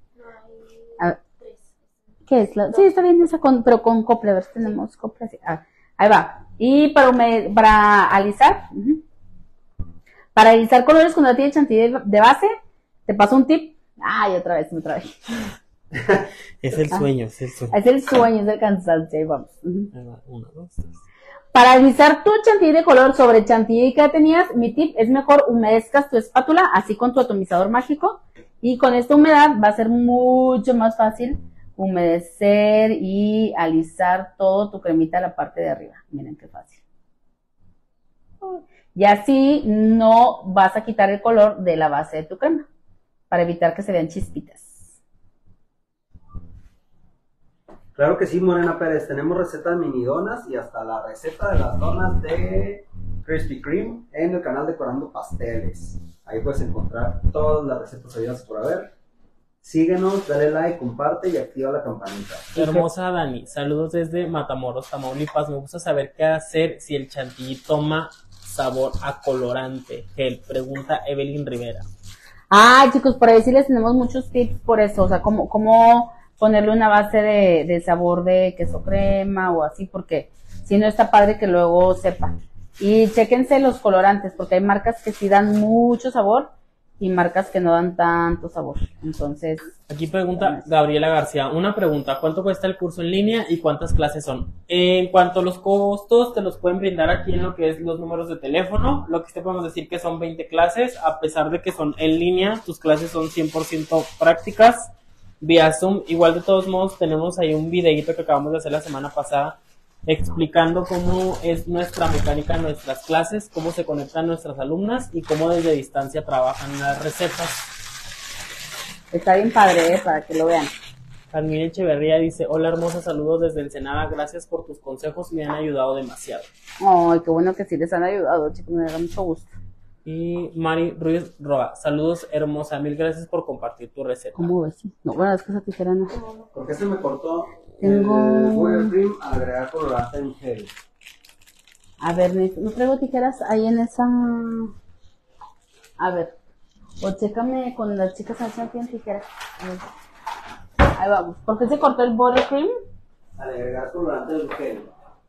A ¿Qué es? La? Sí, está bien esa, con, pero con copla, a ver si tenemos copla. Sí. Ah, ahí va. Y para, humed- para alisar, uh-huh. para alisar colores cuando tiene chantilly de, de base, te paso un tip. Ay, otra vez, otra vez.
Es el sueño, es el sueño.
Es el sueño, es el cansancio, ahí vamos. Uh-huh.
Ahí va, uno, dos, tres.
Para alisar tu chantilly de color sobre chantilly que ya tenías, mi tip es mejor humedezcas tu espátula, así con tu atomizador mágico, y con esta humedad va a ser mucho más fácil humedecer y alisar todo tu cremita a la parte de arriba. Miren qué fácil. Y así no vas a quitar el color de la base de tu crema, para evitar que se vean chispitas.
Claro que sí, Morena Pérez. Tenemos recetas mini donas y hasta la receta de las donas de Krispy Kreme en el canal Decorando Pasteles. Ahí puedes encontrar todas las recetas habidas por haber. Síguenos, dale like, comparte y activa la campanita.
Hermosa Dani, saludos desde Matamoros, Tamaulipas. Me gusta saber qué hacer si el chantilly toma sabor a colorante. Que pregunta Evelyn Rivera.
Ay, chicos, por ahí sí les tenemos muchos tips por eso. O sea, cómo, cómo ponerle una base de, de sabor de queso crema o así, porque si no está padre que luego sepa. Y chéquense los colorantes, porque hay marcas que sí dan mucho sabor y marcas que no dan tanto sabor. Entonces,
aquí pregunta Gabriela García, una pregunta, ¿cuánto cuesta el curso en línea y cuántas clases son? En cuanto a los costos, te los pueden brindar aquí en lo que es los números de teléfono. Lo que te podemos decir que son veinte clases, a pesar de que son en línea, tus clases son cien por ciento prácticas vía Zoom. Igual de todos modos tenemos ahí un videíto que acabamos de hacer la semana pasada explicando cómo es nuestra mecánica en nuestras clases, cómo se conectan nuestras alumnas y cómo desde distancia trabajan las recetas.
Está bien padre, ¿eh? Para que lo vean.
Carmina Echeverría dice, hola hermosa, saludos desde Ensenada, gracias por tus consejos, me han ayudado demasiado.
Ay, qué bueno que sí les han ayudado, chicos, me da mucho gusto.
Y Mari Ruiz Roa, saludos hermosa, mil gracias por compartir tu receta.
¿Cómo ves? No, bueno, es que esa tijera no.
¿Por qué se me cortó?
Tengo...
El Burger Cream, agregar colorante en gel.
A ver, no traigo tijeras ahí en esa... A ver, o chécame con las chicas a ver si no tienen tijeras. Ahí vamos. ¿Por qué se cortó el Buttercream?
Agregar colorante en gel.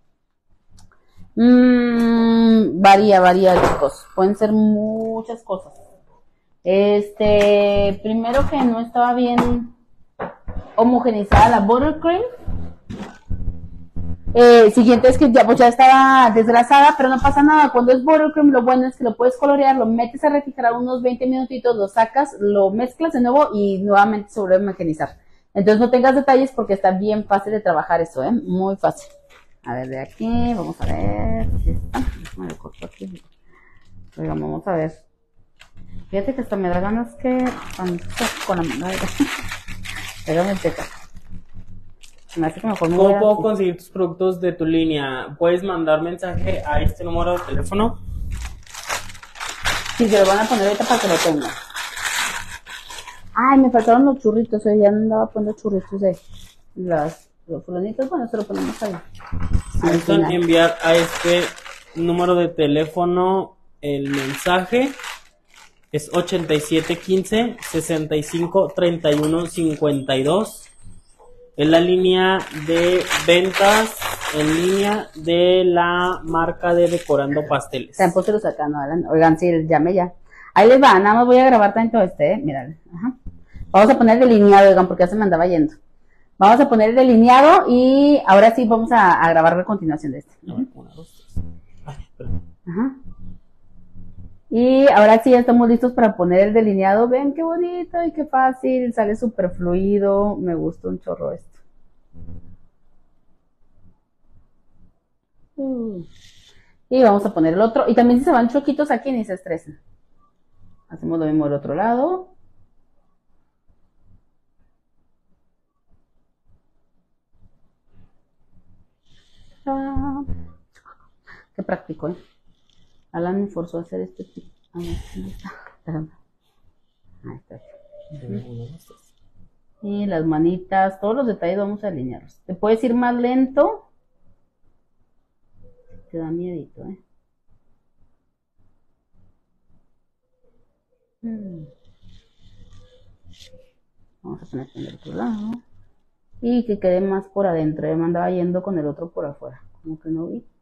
Mmm, varía, varía, chicos. Pueden ser muchas cosas. Este, primero que no estaba bien homogenizada la Buttercream. Eh, siguiente es que ya, pues ya estaba desgrasada, pero no pasa nada. Cuando es buttercream, lo bueno es que lo puedes colorear, lo metes a refrigerar unos veinte minutitos, lo sacas, lo mezclas de nuevo y nuevamente se vuelve a homogenizar. Entonces no tengas detalles porque está bien fácil de trabajar eso, ¿eh? Muy fácil. A ver, de aquí, vamos a ver. Me lo corto aquí. Oigan, vamos a ver. Fíjate que hasta me da ganas que... con la mano. Déjame checar. Me hace que mejor me
¿Cómo
voy a-
puedo conseguir tus productos de tu línea? Puedes mandar mensaje a este número de teléfono.
Sí, se lo van a poner ahorita para que lo tengan. Ay, me faltaron los churritos, eh, ya no andaba poniendo churritos de las, los fulanitos, bueno, se lo ponemos ahí.
Si
Al
gustan
final.
enviar a este número de teléfono el mensaje, es ochenta y siete quince, sesenta y cinco, treinta y uno, cincuenta y dos. Es la línea de ventas en línea de la marca de Decorando Pasteles.
También pónselos acá, no, Alan. Oigan, sí, llame ya. Ahí les va, nada más voy a grabar también todo este, eh, mirad. Ajá. Vamos a poner delineado, oigan, porque ya se me andaba yendo. Vamos a poner el delineado y ahora sí vamos a, a grabar la continuación de este.
A ver, una, dos, tres. Ay, perdón.
Ajá. Y ahora sí ya estamos listos para poner el delineado. Ven qué bonito y qué fácil, sale súper fluido. Me gusta un chorro esto. Uh. Y vamos a poner el otro. Y también si se van choquitos aquí ni se estresen. Hacemos lo mismo del otro lado. Ah. Qué práctico, ¿eh? Alan me forzó a hacer este tipo. A ver, ¿dónde está? Espérame. Ahí está.
Uno, dos, tres.
Y las manitas, todos los detalles vamos a alinearlos. Te puedes ir más lento. Te da miedito, ¿eh? Mm. Vamos a poner en el otro lado. Y que quede más por adentro. Ya me andaba yendo con el otro por afuera. Como que no vi.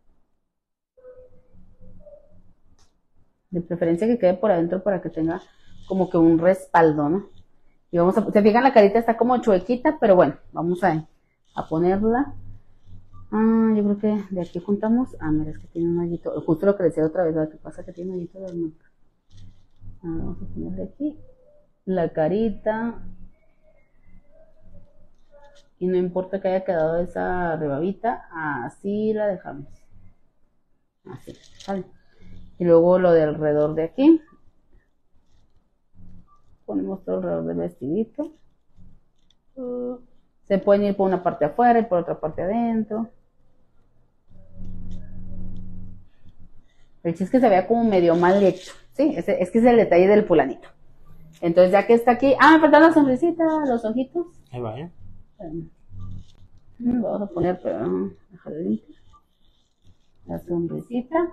De preferencia que quede por adentro para que tenga como que un respaldo, ¿no? Y vamos a, se fijan la carita está como chuequita, pero bueno, vamos a, a ponerla. Ah, yo creo que de aquí juntamos. Ah, mira, es que tiene un hoyito. Justo lo que decía otra vez, ¿verdad? ¿Qué pasa? Que tiene un hoyito de almendra. Ah, vamos a ponerle aquí la carita. Y no importa que haya quedado esa rebabita, así la dejamos. Así, ¿sale? Y luego lo de alrededor de aquí. Ponemos todo alrededor del vestidito. Se pueden ir por una parte afuera y por otra parte adentro. El chiste es que se vea como medio mal hecho, ¿sí? Es, es que es el detalle del fulanito. Entonces, ya que está aquí... Ah, me faltan las sonrisitas, los ojitos.
Ahí va, ¿eh?
Vamos a poner, pero... Déjale limpio. La sonrisita.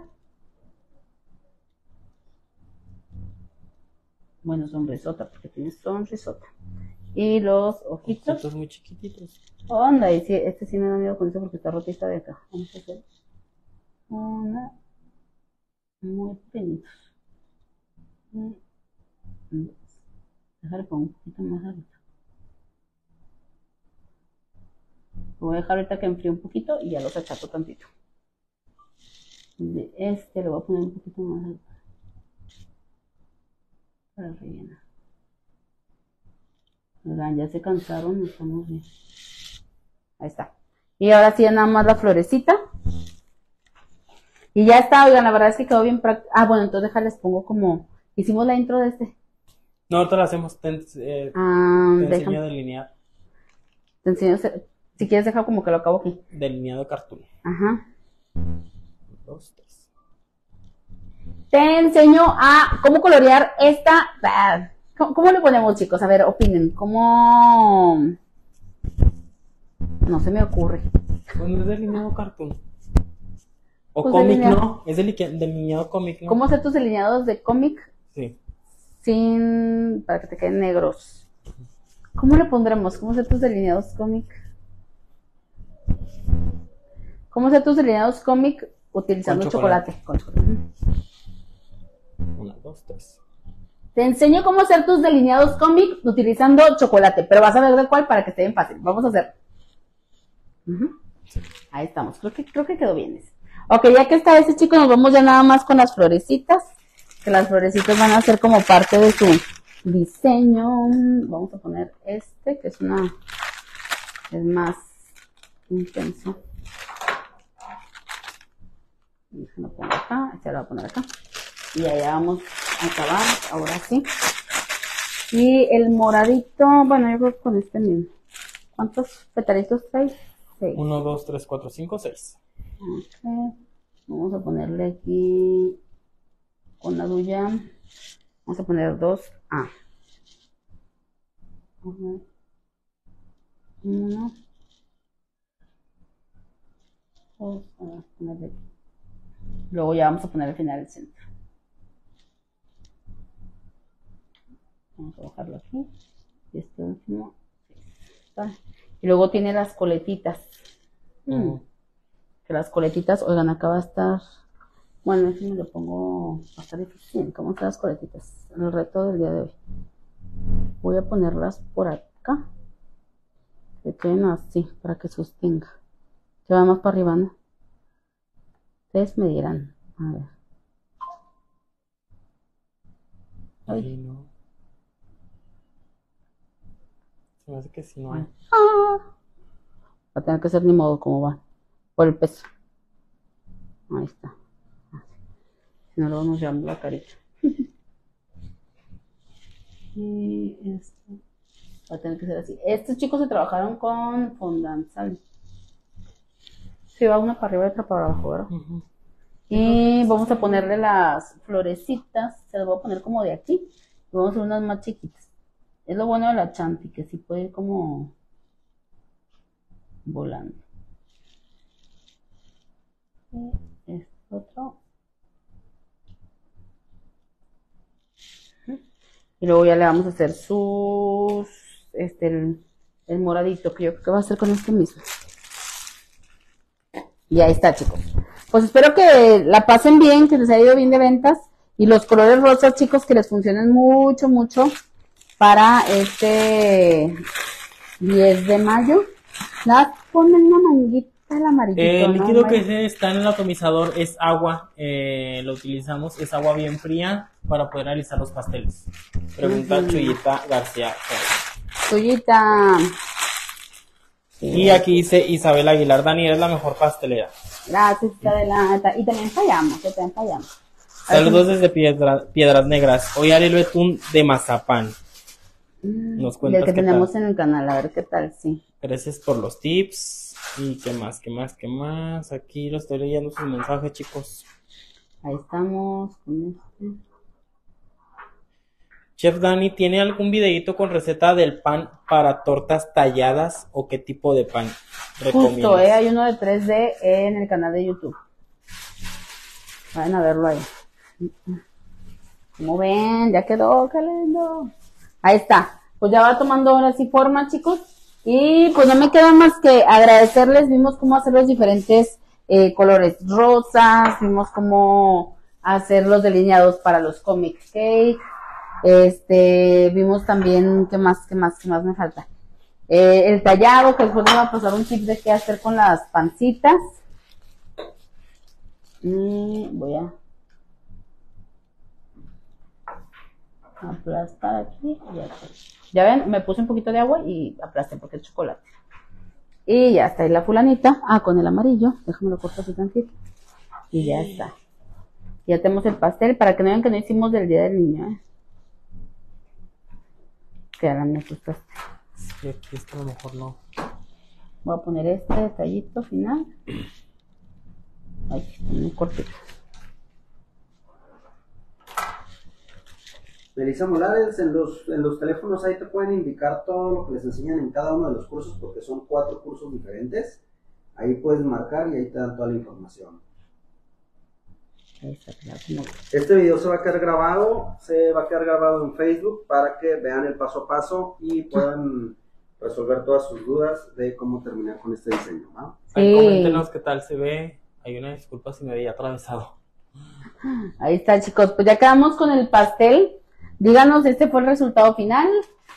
Bueno, sonrisota, porque tiene sonrisota. Y los ojitos.
Ojitos muy chiquititos.
Onda, y si, este sí me da miedo con eso porque está rotita de acá. Vamos a hacer una muy pequeñita. Déjale con un poquito más ahorita. Lo voy a dejar ahorita que enfríe un poquito y ya los achato tantito. De este le voy a poner un poquito más ahorita. Para rellenar. Oigan, ya se cansaron, estamos bien. Ahí está. Y ahora sí, nada más la florecita. Y ya está, oigan, la verdad es que quedó bien práctico. Ah, bueno, entonces déjales pongo como... Hicimos la intro de este.
No, ahorita la hacemos. Te, eh,
Ah,
te
déjame.
enseño a delinear.
Te enseño, si quieres dejar como que lo acabo aquí.
Delineado de cartoon.
Ajá.
Dos, tres.
Te enseño a cómo colorear esta... ah, ¿Cómo, ¿Cómo le ponemos, chicos? A ver, opinen. ¿Cómo...? No se me ocurre.
Bueno, es delineado cartoon. O
Pues
cómic,
delinea-
¿no? Es deli- delineado cómic, ¿no?
¿Cómo hacer tus delineados de cómic
Sí.
sin... para que te queden negros? ¿Cómo le pondremos? ¿Cómo hacer tus delineados cómic? ¿Cómo hacer tus delineados cómic utilizando
Con
chocolate?
chocolate.
Con chocolate.
Una, dos, tres.
Te enseño cómo hacer tus delineados cómic utilizando chocolate, pero vas a ver de cuál para que esté bien fácil. Vamos a hacer. Uh-huh. Ahí estamos. Creo que, creo que quedó bien ese. Ok, ya que está ese, chicos, nos vamos ya nada más con las florecitas. Que las florecitas van a ser como parte de su diseño. Vamos a poner este, que es una... es más intenso. Déjenlo pongo acá. Este lo voy a poner acá. Y allá vamos a acabar, ahora sí. Y el moradito, bueno, yo creo que con este mismo. ¿Cuántos petalitos trae? Seis.
Uno, dos, tres, cuatro, cinco, seis.
Ok. Vamos a ponerle aquí con la duya. Vamos a poner dos A. Uno. Uno. Dos. Vamos a ponerle aquí. Luego ya vamos a poner al final el centro. Vamos a bajarlo aquí. Y este último. Está. Y luego tiene las coletitas. Mm.
Mm.
Que las coletitas, oigan, acá va a estar. Bueno, si me lo pongo. Va a estar difícil. ¿Cómo están las coletitas? El reto del día de hoy. Voy a ponerlas por acá. Que queden así, para que sostenga. Que va más para arriba, ¿no? Ustedes me dirán. A ver. Ay.
Ahí no. Se me hace que sí no hay.
Ah. Va a tener que ser ni modo como va. Por el peso. Ahí está. Si no, luego nos llevamos la carita. Y esto va a tener que ser así. Estos chicos se trabajaron con fondant, ¿sale? Sí, va una para arriba y otra para abajo, ¿verdad?
Ujú.
Y vamos a ponerle las florecitas. Se las voy a poner como de aquí. Y vamos a hacer unas más chiquitas. Es lo bueno de la chanti, que sí puede ir como volando. Y este otro. Y luego ya le vamos a hacer sus, este, el, el moradito, que yo creo que va a hacer con este mismo. Y ahí está, chicos. Pues espero que la pasen bien, que les haya ido bien de ventas. Y los colores rosas, chicos, que les funcionen mucho, mucho para este diez de mayo. Nada, ponen una manguita el amarillito.
Eh, el
¿no?
líquido
Bueno.
que está en el atomizador es agua. Eh, lo utilizamos, es agua bien fría para poder realizar los pasteles. Pregunta
Ujú.
Chuyita García.
Tuyita.
Y aquí dice Isabel Aguilar, Dani, eres la mejor pastelera.
Gracias, Isabela. Y también fallamos, que también fallamos.
Saludos desde Piedra, Piedras Negras. Hoy haré el betún de mazapán. Nos cuentas
Del que
qué
tenemos
tal.
en el canal, a ver qué tal, sí.
Gracias por los tips. Y qué más, qué más, qué más. Aquí lo estoy leyendo sus mensajes, chicos.
Ahí estamos con este.
Chef Dani, ¿tiene algún videito con receta del pan para tortas talladas o qué tipo de pan recomiendas?
Justo, eh, hay uno de tres D en el canal de YouTube. Vayan a verlo ahí. Como ven, ya quedó, qué lindo. Ahí está. Pues ya va tomando ahora sí forma, chicos. Y pues no me queda más que agradecerles. Vimos cómo hacer los diferentes eh, colores rosas. Vimos cómo hacer los delineados para los comic cake. Este, vimos también, ¿qué más, qué más, qué más me falta? Eh, el tallado, que después me va a pasar un tip de qué hacer con las pancitas. Y voy a aplastar aquí y aquí. Ya ven, me puse un poquito de agua y aplasté porque es chocolate. Y ya está ahí la fulanita. Ah, con el amarillo. Déjame lo corto así tantito. Y ya está. Ya tenemos el pastel para que no vean que no hicimos del día del niño, ¿eh? Que ahora me asustaste.
Sí, aquí esto a lo mejor no.
Voy a poner este detallito final. Ay, muy cortito.
Melissa Morales, en los, en los teléfonos ahí te pueden indicar todo lo que les enseñan en cada uno de los cursos, porque son cuatro cursos diferentes. Ahí puedes marcar y ahí te dan toda la información.
Ahí está, claro, como-
Este video se va a quedar grabado, se va a quedar grabado en Facebook para que vean el paso a paso y puedan resolver todas sus dudas de cómo terminar con este diseño, ¿no?
Ay,
Sí.
coméntenos qué tal se ve. Hay una disculpa si me veía atravesado.
Ahí está, chicos. Pues ya quedamos con el pastel. Díganos, este fue el resultado final.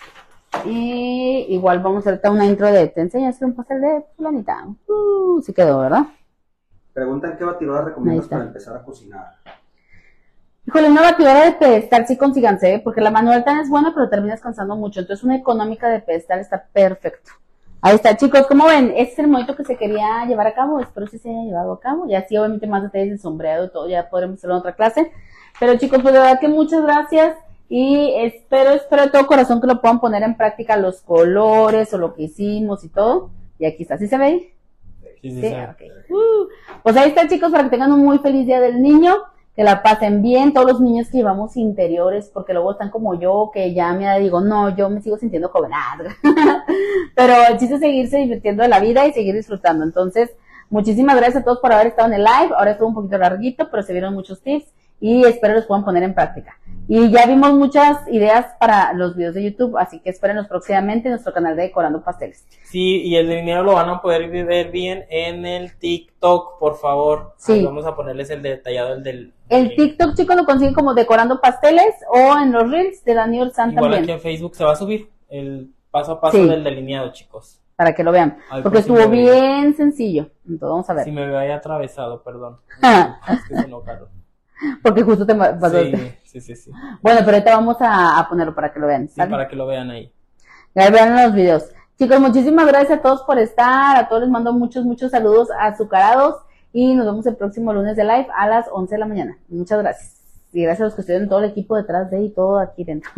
Y igual vamos a hacer una intro de te enseño a hacer un pastel de fulanita. Uh, sí quedó, ¿verdad?
Preguntan qué batidora recomiendas
Ahí está.
para empezar a cocinar.
Híjole, una batidora de pedestal sí consíganse, ¿eh? Porque la manual también es buena, pero terminas cansando mucho. Entonces una económica de pedestal está perfecto. Ahí está, chicos. ¿Cómo ven? Este es el modito que se quería llevar a cabo. Espero que se haya llevado a cabo. Y así, obviamente, más detalles de sombreado y todo. Ya podremos hacerlo en otra clase. Pero, chicos, pues de verdad que muchas gracias. Y espero, espero de todo corazón que lo puedan poner en práctica los colores o lo que hicimos y todo. Y aquí está. ¿Sí se ve ahí?
Sí, sí,
Sí,
sí.
ok. Uh, pues ahí está, chicos, para que tengan un muy feliz día del niño, que la pasen bien, todos los niños que llevamos interiores, porque luego están como yo, que ya me digo, no, yo me sigo sintiendo joven, pero el chiste es seguirse divirtiendo de la vida y seguir disfrutando. Entonces, muchísimas gracias a todos por haber estado en el live, ahora estuvo un poquito larguito, pero se vieron muchos tips y espero los puedan poner en práctica. Y ya vimos muchas ideas para los videos de YouTube, así que espérenos próximamente en nuestro canal de Decorando Pasteles.
Sí, y el dinero lo van a poder ver bien en el TikTok, por favor.
Sí.
Ahí vamos a ponerles el detallado, el del...
El TikTok, chicos, lo consiguen como Decorando Pasteles o en los Reels de Daniel San
Igual
también,
aquí en Facebook se va a subir el paso a paso
Sí.
del delineado, chicos.
para que lo vean.
Ay,
Porque
pues sí
estuvo
me vi.
bien sencillo. Entonces vamos a ver.
Si me veo ahí atravesado, perdón. Es que se enojaron.
Porque justo te pasó.
Sí, sí, sí, sí.
Bueno, pero ahorita vamos a, a ponerlo para que lo vean.
Sí,
¿sale?
para que lo vean ahí.
Ya vean los videos. Chicos, muchísimas gracias a todos por estar. A todos les mando muchos, muchos saludos azucarados. Y nos vemos el próximo lunes de live a las once de la mañana. Muchas gracias. Y gracias a los que estuvieron, todo el equipo detrás de y todo aquí dentro.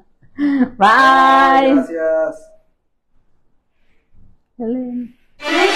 Bye.
Gracias.
Dale.